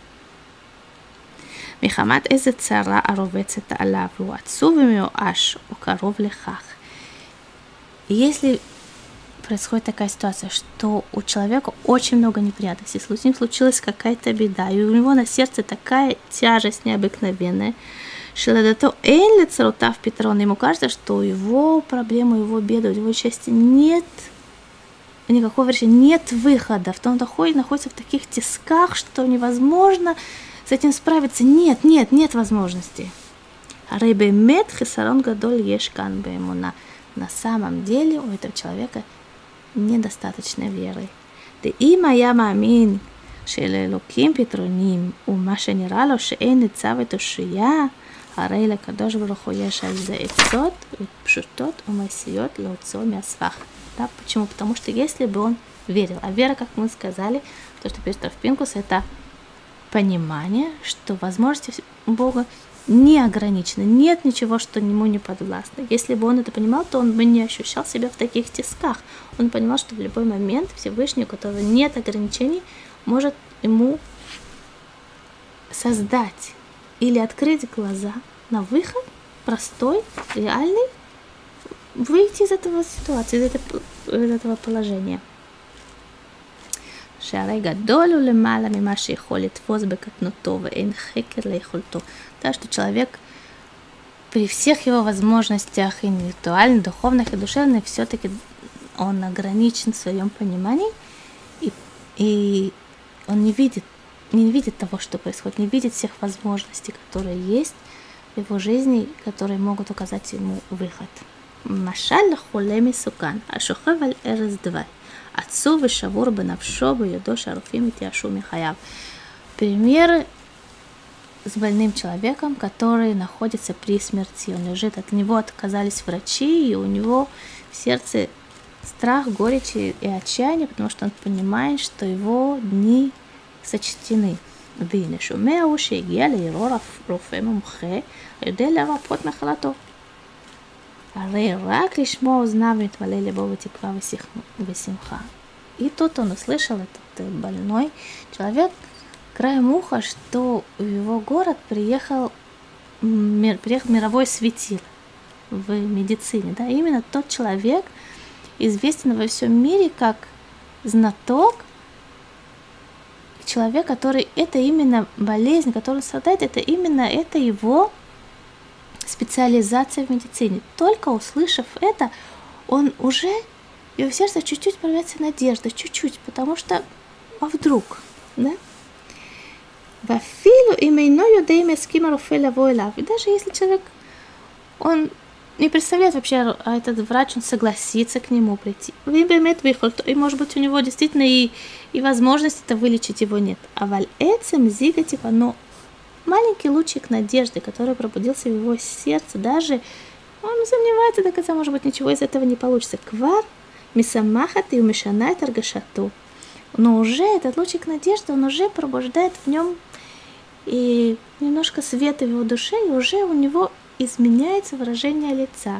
S1: מחמת איזה צרה הרובצת עליו, הוא עצוב ומיואש, או קרוב לכך. Если происходит такая ситуация, что у человека очень много неприятностей, с ним случилась какая-то беда, и у него на сердце такая тяжесть необыкновенная, шеледато эйн лецаротав петрон, ему кажется, что его проблему, его беду, его счастья нет никакого решения, нет выхода, в том находится в таких тисках, что невозможно с этим справиться. Нет возможности. Рейбемет хисарон гадоль ешкан бемуна. На самом деле у этого человека недостаточно веры. אם היה מאמין שלאלוקים פתרונים ומה שנראה לו שאין ניצב ותושייה, הרי לקדוש ברוך הוא יש על זה עצות פשוטות ומעשיות להוציאו מהסבך. Да, почему? Потому что если бы он верил, а вера, как мы сказали, то, что пишет Рав Пинкус, это понимание, что возможности Бога не ограничены, нет ничего, что ему не подвластно. Если бы он это понимал, то он бы не ощущал себя в таких тисках. Он понимал, что в любой момент Всевышний, у которого нет ограничений, может ему создать или открыть глаза на выход, простой, реальный, выйти из этого ситуации, из этого положения. שהרי גדול הוא למעלה ממה שיכול לתפוס בקטנותו ואין חקר ליכולתו. Так что человек при всех его возможностях интеллектуальных, духовных и душевных все-таки он ограничен в своем понимании, и он не видит того, что происходит, не видит всех возможностей, которые есть в его жизни, которые могут указать ему выход. משל לחולה מסוכן, השוכב על ערש דווי, עצוב ושבור בנפשו ביודעו שהרופאים התייאשו מחייו. Пример с больным человеком, который находится при смерти. Он лежит, от него отказались врачи, и у него в сердце страх, горечь и отчаяние, потому что он понимает, что его дни сочтены. והנה שומע הוא שהגיע לערעור רופא מומחה, יודע לרפות מחלתו. הרי רק לשמוע אוזניו מתמלא ליבו בתקווה ושמחה. И тут он услышал, этот больной человек, краем уха, что в его город приехал мировой светил в медицине. Да? Именно тот человек, известен во всем мире как знаток, человек, который это именно болезнь, которую страдает, это его специализация в медицине. Только услышав это, он уже, его в сердце чуть-чуть появляется надежда, чуть-чуть, потому что, а вдруг, да? ואפילו אם אינו יודע אם יסכים הרופא לבוא אליו, и даже если человек, он не представляет вообще, а этот врач, он согласится к нему прийти. И может быть у него действительно и возможности это вылечить его нет. А вальэцем зига типа, но маленький лучик надежды, который пробудился в его сердце, даже он сомневается до конца, может быть, ничего из этого не получится. Квар мисамахат и умешанает аргашату. Но уже этот лучик надежды, он уже пробуждает в нем и немножко света в его душе, и уже у него изменяется выражение лица.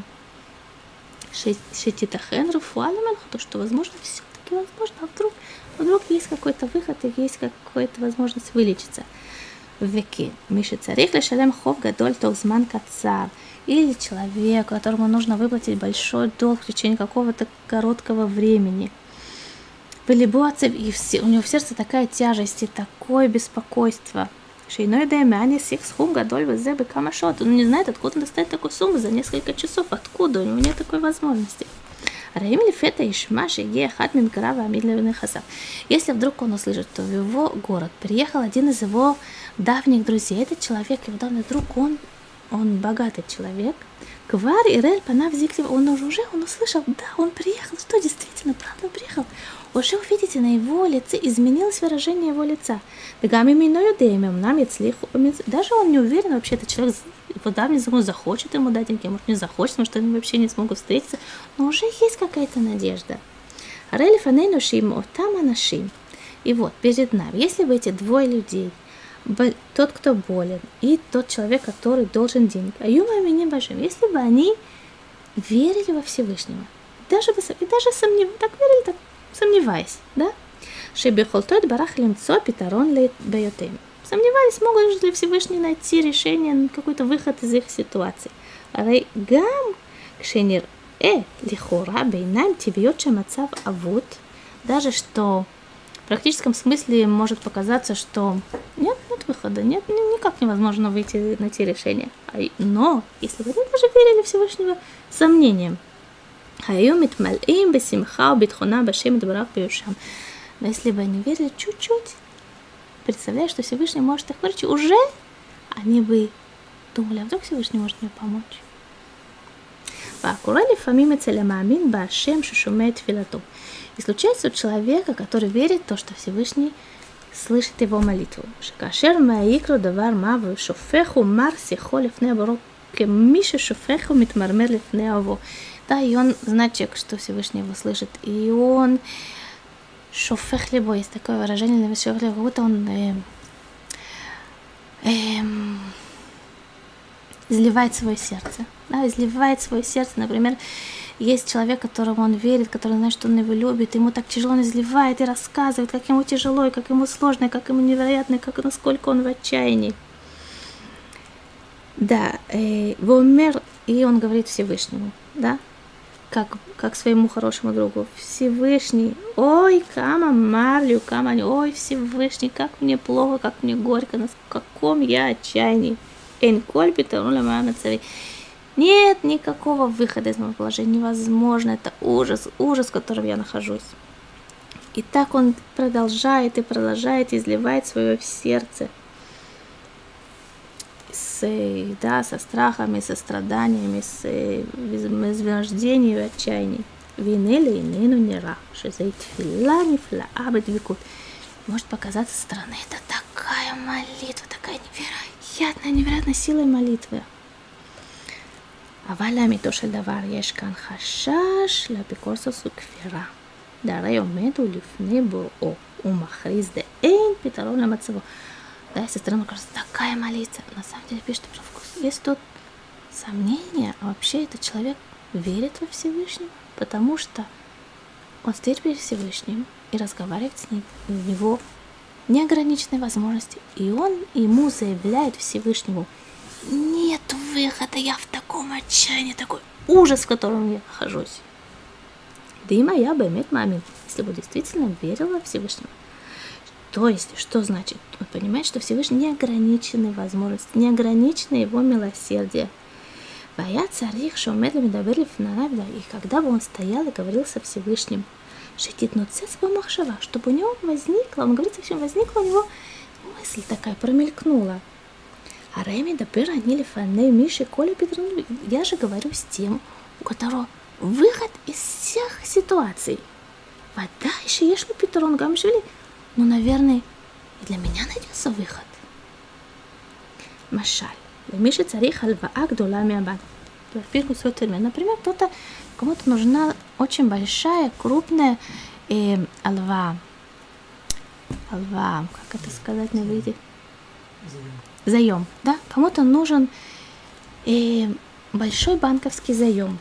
S1: Шетитахен руфуалиман, то, что возможно, все-таки возможно, а вдруг есть какой-то выход, и есть какая-то возможность вылечиться. Веки. Миши царих лешалем хов гадоль толзман кацар. Или человек, которому нужно выплатить большой долг в течение какого-то короткого времени. И у него в сердце такая тяжесть и такое беспокойство. Шейной Демяни Сиксхум Гадоль Везебе Камашот. Он не знает, откуда достать такую сумму за несколько часов. Откуда? У него нет такой возможности. Если вдруг он услышит, что в его город приехал один из его давних друзей, этот человек, его давний друг, он богатый человек, Квар Ирель Панав Зиктив, он услышал, да, он приехал, что действительно, правда, он приехал. Уже увидите, на его лице изменилось выражение его лица. Даже он не уверен, вообще этот человек, его давний знакомый, захочет ему дать деньги, может не захочет, может они вообще не смогут встретиться, но уже есть какая-то надежда. И вот перед нами, если бы эти двое людей, тот, кто болен, и тот человек, который должен денег, если бы они верили во Всевышнего, даже сомневаясь, да? Сомневались, могут ли Всевышний найти решение, какой-то выход из их ситуации. Даже что в практическом смысле может показаться, что нет выхода, никак невозможно найти решение. Но если вы даже верили Всевышнего сомнением, но если бы они верили чуть-чуть, представляя, что Всевышний может их выручить, уже они бы думали, а вдруг Всевышний может мне помочь. И случается у человека, который верит в то, что Всевышний слышит его молитву. Да, и он знает, что Всевышний его слышит, и он шофех либо, есть такое выражение, как будто он изливает свое сердце. Да, изливает свое сердце. Например, есть человек, которому он верит, который знает, что он его любит, ему так тяжело, он изливает и рассказывает, как ему тяжело, и как ему сложно, и как ему невероятно, и насколько он в отчаянии. Да, Вомер, и он говорит Всевышнему, да, как своему хорошему другу: Всевышний, ой, кама марлю, ой, Всевышний, как мне плохо, как мне горько, на каком я отчаянии. Нет никакого выхода из моего положения, невозможно, это ужас, в котором я нахожусь. И так он продолжает изливать свое в сердце со страхами, со страданиями, с измождением и отчаянием. Может показаться странной, это такая молитва, такая невероятная сила молитвы. אבל לאמיתו של דבר יש כאן חשש לאפיקורסוס וכפירה. דהרי עומד הוא לפני בוראו ומכריז דאין פתרון למצבו. Да, со стороны кажется, такая молитва. На самом деле пишет Равкус, есть тут сомнения, а вообще этот человек верит во Всевышнего, потому что он стоит перед Всевышним и разговаривает с ним. У него неограниченные возможности, и он ему заявляет Всевышнему: нет выхода, я в таком отчаянии, такой ужас, в котором я нахожусь. Дима, я бы имеет мамин, если бы действительно верила Всевышнему. То есть, что значит? Он понимает, что Всевышний неограниченные возможности, неограниченное его милосердие. И когда бы он стоял и говорил со Всевышним, чтобы у него возникла, он говорит со всем, возникла у него мысль такая, промелькнула. Я же говорю с тем, у которого выход из всех ситуаций. Вода еще ешь ли Петрон Гамшвили? Ну, наверное, и для меня найдется выход. Машаль. Например, кому-то нужна очень большая, крупная алва. Алва, как это сказать на иврите? Заем, да? Кому-то нужен большой банковский заем.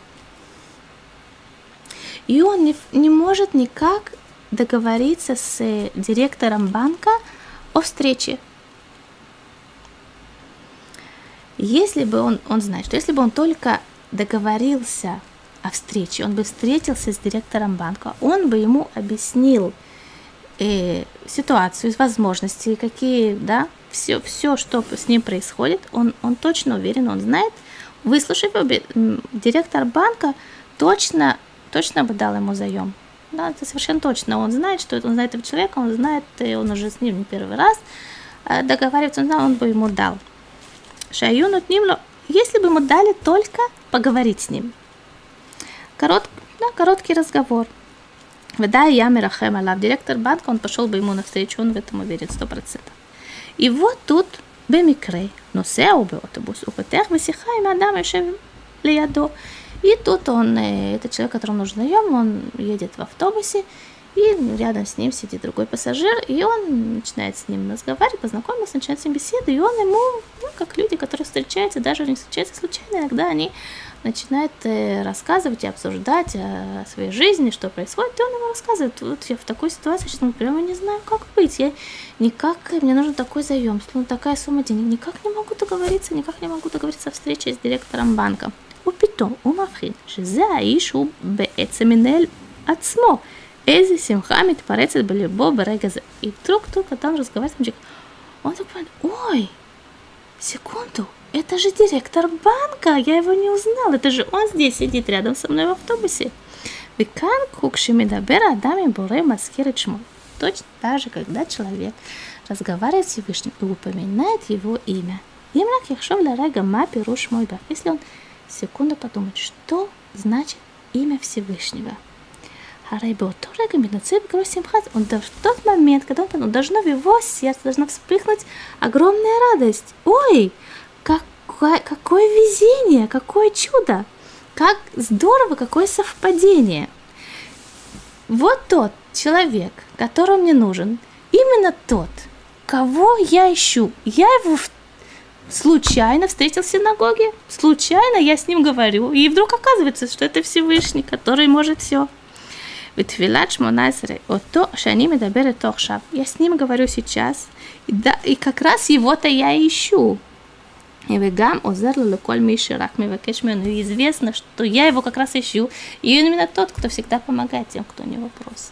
S1: И он не может никак договориться с директором банка о встрече. Если бы он знает, что если бы он только договорился о встрече, он бы встретился с директором банка, он бы ему объяснил ситуацию, возможности, какие, да, все, что с ним происходит, он точно уверен, он знает. Выслушав, директор банка точно бы дал ему заем. Да, это совершенно точно. Он знает, что это, он знает этого человека, он знает, и он уже с ним не первый раз договаривается, он бы ему дал. Шаюнут нимло, если бы ему дали только поговорить с ним. Короткий разговор. Да, я Мирахем Алав, директор банка, он пошел бы ему навстречу, он в этом уверен 100%. И вот тут במקרה נוסע הוא באוטובוס, הוא פותח בשיחה עם האדם יושב לידו. И тут этот человек, которому нужен заем, он едет в автобусе, и рядом с ним сидит другой пассажир, и он начинает с ним разговаривать, познакомился, начинает с ним беседу, и он ему, как люди, которые встречаются, даже не встречаются случайно, иногда они начинают рассказывать и обсуждать о своей жизни, что происходит, и он ему рассказывает, вот я в такой ситуации сейчас прямо не знаю, как быть, мне нужен такой заем, такая сумма денег, никак не могу договориться о встрече с директором банка. ופתאום הוא מבחין שזה האיש הוא בעצם מנהל עצמו. איזה שמחה מתפרצת בליבו ברגע זה. И вдруг, когда он разговаривает с мальчиком, он так понимает, ой, секунду, это же директор банка, я его не узнал, это же он здесь сидит рядом со мной в автобусе. וכאן כשמדבר האדם עם בורא מזכיר את שמו. Точно так же, когда человек разговаривает с Всевышним и упоминает его имя. אם רק יחשוב לרגע מה פירוש שמו יתברך, если он секунду подумать, что значит имя Всевышнего. Он в тот момент, когда он должно в его сердце должна вспыхнуть огромная радость. Ой, какое везение, какое чудо, как здорово, какое совпадение. Вот тот человек, который мне нужен, именно тот, кого я ищу. Я его случайно встретил в синагоге, случайно я с ним говорю, и вдруг оказывается, что это Всевышний, который может все. בתפילת 18, אותו שאני מדברת עכשיו, я с ним говорю сейчас, и как раз его-то я ищу. וגם עוזר לו לכל מי שרק מבקש ממנו, и известно, что я его как раз ищу, и он именно тот, кто всегда помогает тем, кто у него просит.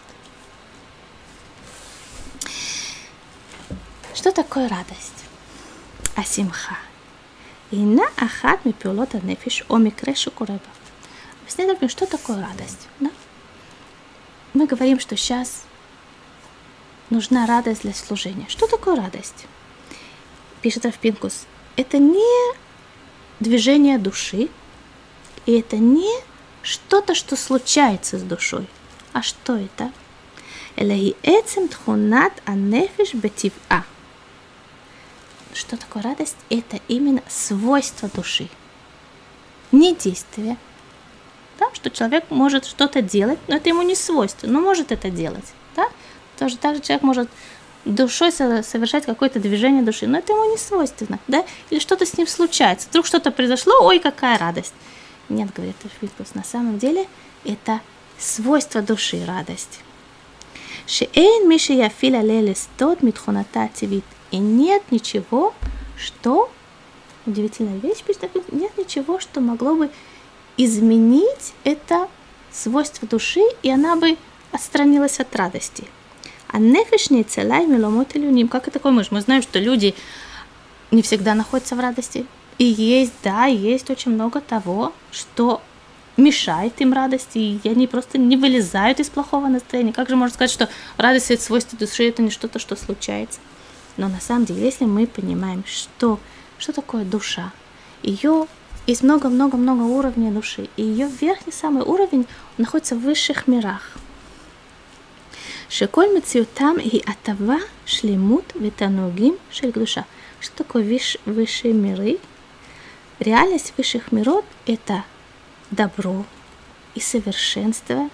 S1: Что такое радость? השמחה אינה אחת מפעולות הנפש או מקרה שקורה בה. Объясняем, что такое радость. Да? Мы говорим, что сейчас нужна радость для служения. Что такое радость? Пишет Рав Пинкус. Это не движение души, и это не что-то, что случается с душой. А что это? אלא היא עצם תכונת הנפש בטבעה. Что такое радость? Это именно свойство души. Не действие. Да? Что человек может что-то делать, но это ему не свойство, но может это делать. Да? Тоже так же человек может душой совершать какое-то движение души, но это ему не свойственно. Да? Или что-то с ним случается. Вдруг что-то произошло, ой, какая радость. Нет, говорит Филиппус, на самом деле это свойство души, радость. שאין מי שיפעיל עליה לסטות מתכונתה הטבעית. И нет ничего, что, удивительная вещь, нет ничего, что могло бы изменить это свойство души, и она бы отстранилась от радости. А нефеш не целай миломот илюним. Как это такое? Мы знаем, что люди не всегда находятся в радости. И есть очень много того, что мешает им радости, и они просто не вылезают из плохого настроения. Как же можно сказать, что радость – это свойство души, это не что-то, что случается? Но на самом деле, если мы понимаем, что такое душа, ее есть много-много-много уровней души, и ее верхний самый уровень находится в высших мирах. Шеколь мециютам и атава шлемут ветанугим шель душа. Что такое высшие миры? Реальность высших миров – это добро и совершенство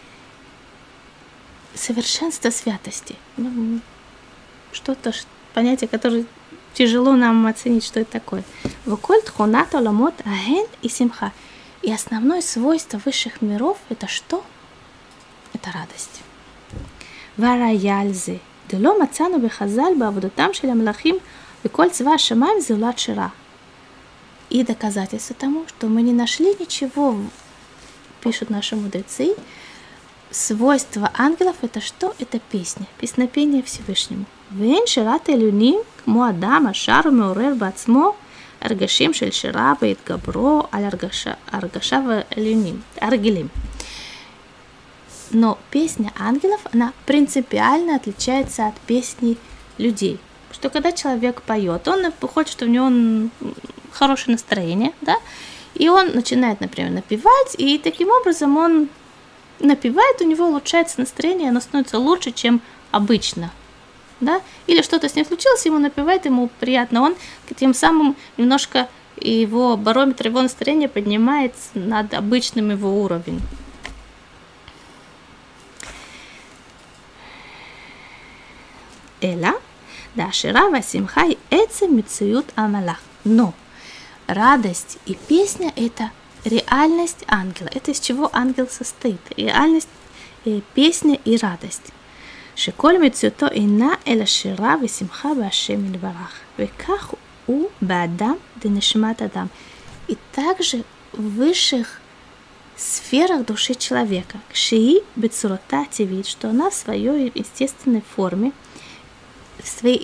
S1: святости. Что-то, понятие, которое тяжело нам оценить, что это такое. Воколь тхунат оламот аген и симха. И основное свойство высших миров – это что? Это радость. Вараяльзе. Дело мацану бехазаль бавудотам шеля млахим веколь цва шамаем зилат шира. И доказательство тому, что мы не нашли ничего, пишут наши мудрецы, свойство ангелов это что? Это песня, песнопение Всевышнему. ואין שירת אלונים כמו אדם השר ומעורר בעצמו הרגשים של שירה והתגברו על הרגשיו הרגילים. Но песня ангелов, она принципиально отличается от песни людей. Что когда человек поет, он хочет, чтобы у него хорошее настроение, да, и он начинает, например, напевать, и таким образом он напевает, у него улучшается настроение, оно становится лучше, чем обычно, да, или что-то с ним случилось, ему напевает, ему приятно, он тем самым немножко его барометр, его настроение поднимается над обычным его уровнем. Эла, да, шира васимха и эцем мицуют амалах. Но радость и песня – это реальность ангела. Это из чего ангел состоит. Реальность, песня и радость. Шеколь мицуто ина эла шира васимха башем илбарах. Веках у баадам денешмат адам. И также в высших сферах души человека. Кшии бецурота тивит, что она в своей естественной форме, в своем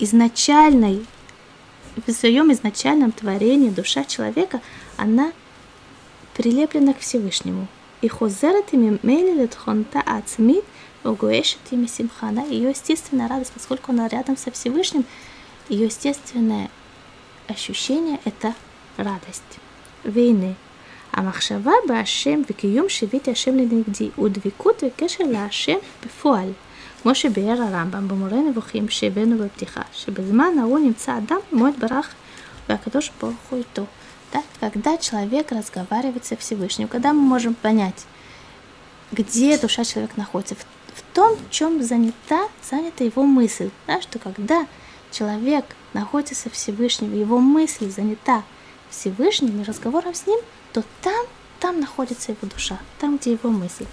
S1: изначальном творении душа человека, она прилеплена к Всевышнему. И хозерет ими мейлилет хонта ацмит угуэшет ими симхана. Ее естественная радость, поскольку она рядом со Всевышним, ее естественное ощущение – это радость. Вейны. המחשבה בהשם וקיום שיבית השם לנגדי ודבקות וקשר להשם בפועל. כמו שביאר הרמב"ם במורה נבוכים שהבאנו בפתיחה, שבזמן ההוא נמצא אדם מועד ברך והקדוש ברוך הוא איתו. Да? Когда человек разговаривает со Всевышним, когда мы можем понять, где душа человека находится, в том, в чем занята его мысль. Да? Что когда человек находится со Всевышним, его мысль занята Всевышним и разговором с ним, то там находится его душа, там, где его мысль.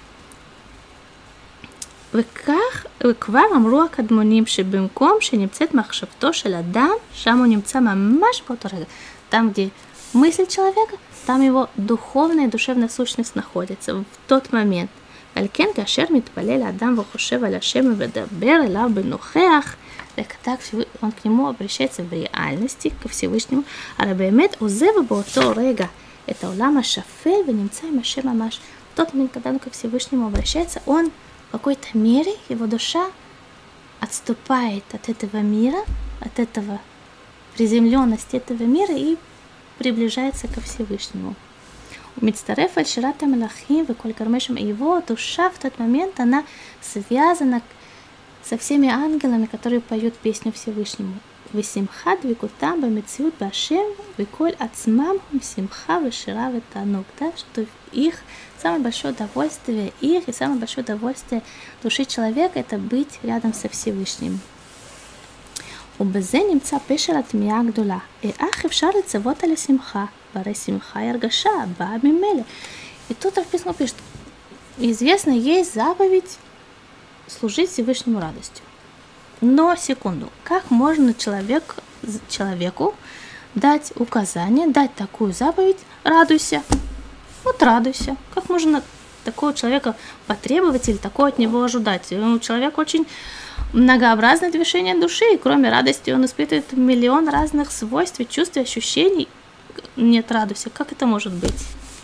S1: וכבר אמרו הקדמונים שבמקום שנמצאת מחשבתו של אדם, שם הוא נמצא ממש באותו רגע. Там, где мысль человека, там его духовная и душевная сущность находится в тот момент. על כן כאשר מתפלל האדם וחושב על השם ומדבר אליו בנוכח, так он к нему обращается в реальности, ко Всевышнему, הרי באמת עוזב באותו רגע את העולם השפל ונמצא עם השם ממש. В тот момент, когда он ко Всевышнему обращается, он в какой-то мере, его душа отступает от этого мира, от этого приземленности этого мира и приближается ко Всевышнему. У Мицтареф аль-Шират амалахим веколь кармешем, его душа в тот момент, она связана со всеми ангелами, которые поют песню Всевышнему. Весимха двикутам бамициут башем веколь ацмам симха вешира ветанук. Да, что их самое большое удовольствие, их и самое большое удовольствие души человека – это быть рядом со Всевышним. ובזה נמצא פשר התמיהה הגדולה. איך אפשר לצוות על השמחה? והרי שמחה היא הרגשה, באה ממילא. И тут написано, пишет, известно, есть заповедь служить Всевышнему радостью. Но, секунду, как можно человеку дать указание, дать такую заповедь, радуйся. Вот радуйся. Как можно такого человека потребовать или такого от него ожидать? У человека очень многообразное движение души, и кроме радости он испытывает миллион разных свойств, чувств и ощущений. Нет, радуйся. Как это может быть?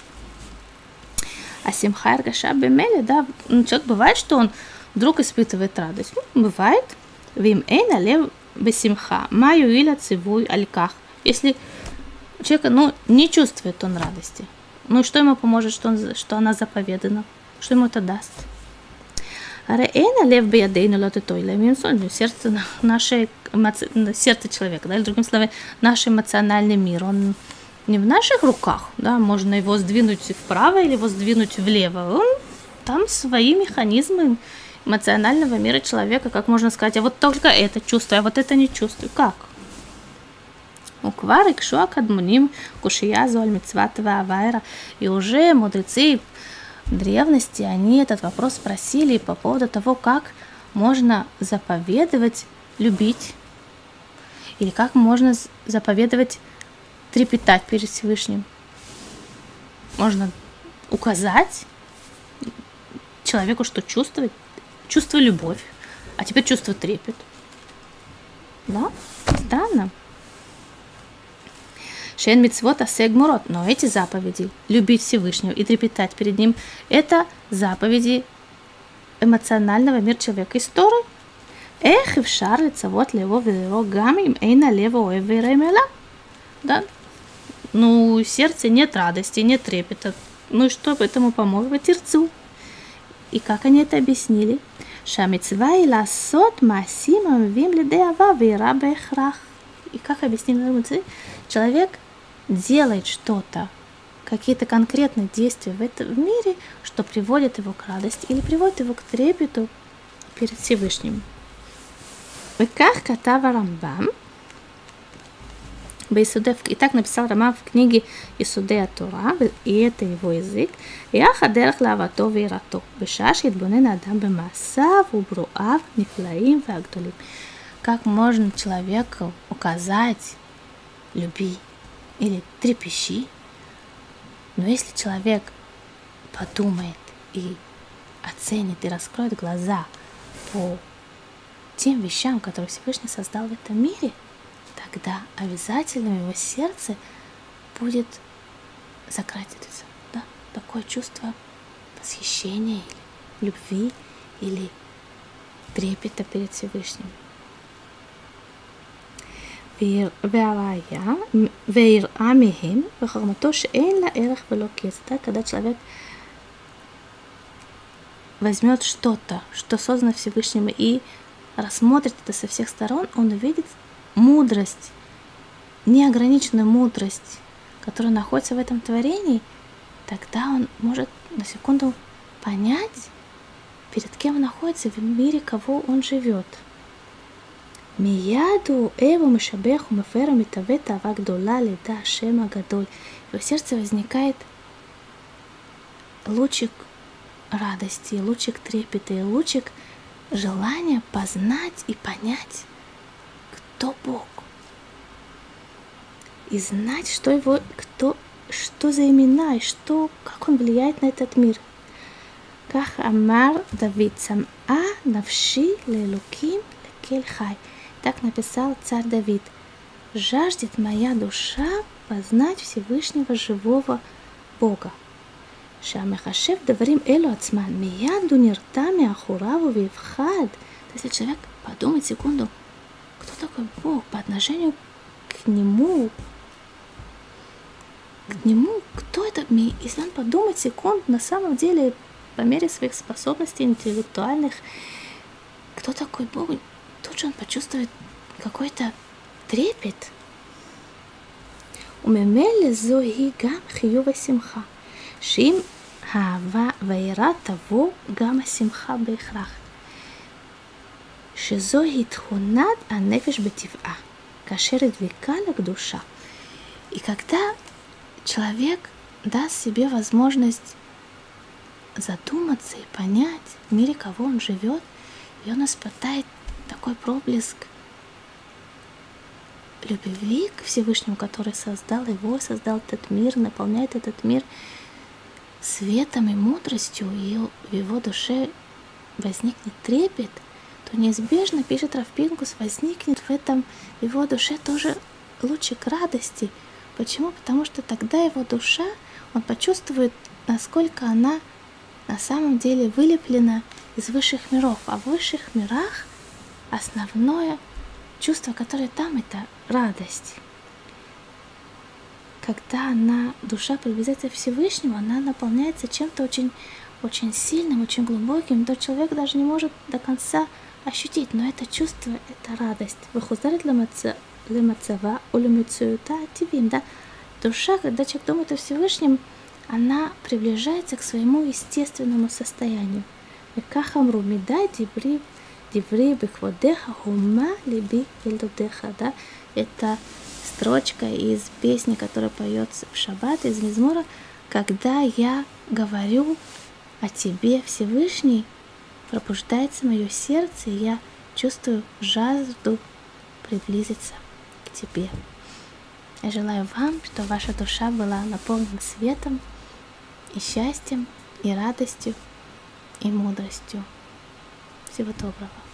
S1: А симха аргаша бемеле, да, человек бывает, что он вдруг испытывает радость. Бывает. Вим эйна лев бесимха, маю иля цивуй альках. Если человек, не чувствует он радости, что ему поможет, что она заповедана? Что ему это даст? Сердце человека, да, или другими словами, наш эмоциональный мир, он не в наших руках, да, можно его сдвинуть вправо или его сдвинуть влево. Там свои механизмы эмоционального мира человека, как можно сказать, а вот только это чувствую, а вот это не чувствую. Как? וכבר הקשו הקדמונים קושייה זו על מצוות והעבירה. И уже мудрецы древности, они этот вопрос спросили по поводу того, как можно заповедовать любить, или как можно заповедовать трепетать перед Всевышним. Можно указать, человеку что чувствовать? Чувство любовь, а теперь чувство трепет. Да? Странно. Шен мицвот асе гмурот. Но эти заповеди, любить Всевышнего и трепетать перед Ним, это заповеди эмоционального мира человека из Торы. Эх, אפשר לצוות לבוא ולראות גם אם אין הלב אוהב ורמלה. Да? Ну, в сердце нет радости, нет трепета. Ну и что этому поможет? Терцу. И как они это объяснили? שהמצווה היא לעשות מעשים המביאים לידי אהבה ויראה בהכרח. И как объяснили? Человек делает что-то, какие-то конкретные действия в этом мире, что приводит его к радости или приводит его к трепету перед Всевышним. וכך כתב הרמב"ם ביסודי, и так написал Рамбам в книге יסודי התורה, и это его язык, יח הדרך לאהבתו ויראתו, בשעה שהתבונן האדם במעשיו וברואיו נפלאים והגדולים. Как можно человеку указать люби или трепещи, но если человек подумает и оценит и раскроет глаза по тем вещам, которые Всевышний создал в этом мире, тогда обязательно в его сердце будет закрадываться, да, такое чувство восхищения, или любви или трепета перед Всевышним. ויראה מהם וחרמתו שאין לה ערך ולא כסף. Да, когда человек возьмет что-то, что создано Всевышним, и рассмотрит это со всех сторон, он увидит мудрость, неограниченную мудрость, которая находится в этом творении, тогда он может на секунду понять, перед кем он находится в мире, кого он живет. מיד הוא אוהב ומשבח ומפאר ומתהווה תאווה גדולה לדע השם הגדול. В его сердце возникает лучик радости, лучик трепета и лучик желания познать и понять, кто Бог. И знать, что его, что за имена и как он влияет на этот мир. כך אמר דוד, צמאה נפשי לאלוקים לקל חי. Так написал царь Давид. Жаждет моя душа познать Всевышнего живого Бога. שהמחשב דברים אלו עצמן מיד הוא נרתע מאחוריו ויפחד. Если человек подумает секунду, кто такой Бог по отношению к нему, кто это? Если он подумает секунду, на самом деле, по мере своих способностей интеллектуальных, кто такой Бог, тут же он почувствует какой-то трепет. וממילא זוהי גם חיוב השמחה, שאם האהבה והיראה תבוא גם השמחה בהכרח, שזוהי תכונת הנפש בטבעה, כאשר הדביקה לקדושה. И когда человек даст себе возможность задуматься и понять, в мире кого он живет, и он испытает такой проблеск любви к Всевышнему, который создал его, создал этот мир, наполняет этот мир светом и мудростью, и в его душе возникнет трепет, то неизбежно, пишет Рав Пинкус, возникнет в этом его душе тоже лучик радости. Почему? Потому что тогда его душа, он почувствует, насколько она на самом деле вылеплена из высших миров. А в высших мирах основное чувство, которое там, это радость. Когда душа приближается к Всевышнему, она наполняется чем-то очень, очень сильным, очень глубоким, то человек даже не может до конца ощутить, но это чувство, это радость. Выхузарит лемацава улемицуюта тивим, да? Душа, когда человек думает о Всевышнем, она приближается к своему естественному состоянию. Кахамру мидай диври бихводеха хума либи эльдодеха, да? Это строчка из песни, которая поется в шаббат, из мизмора, когда я говорю о тебе, Всевышний, пробуждается мое сердце, и я чувствую жажду приблизиться к тебе. Я желаю вам, чтобы ваша душа была наполнена светом и счастьем и радостью. и мудростью. Всего доброго.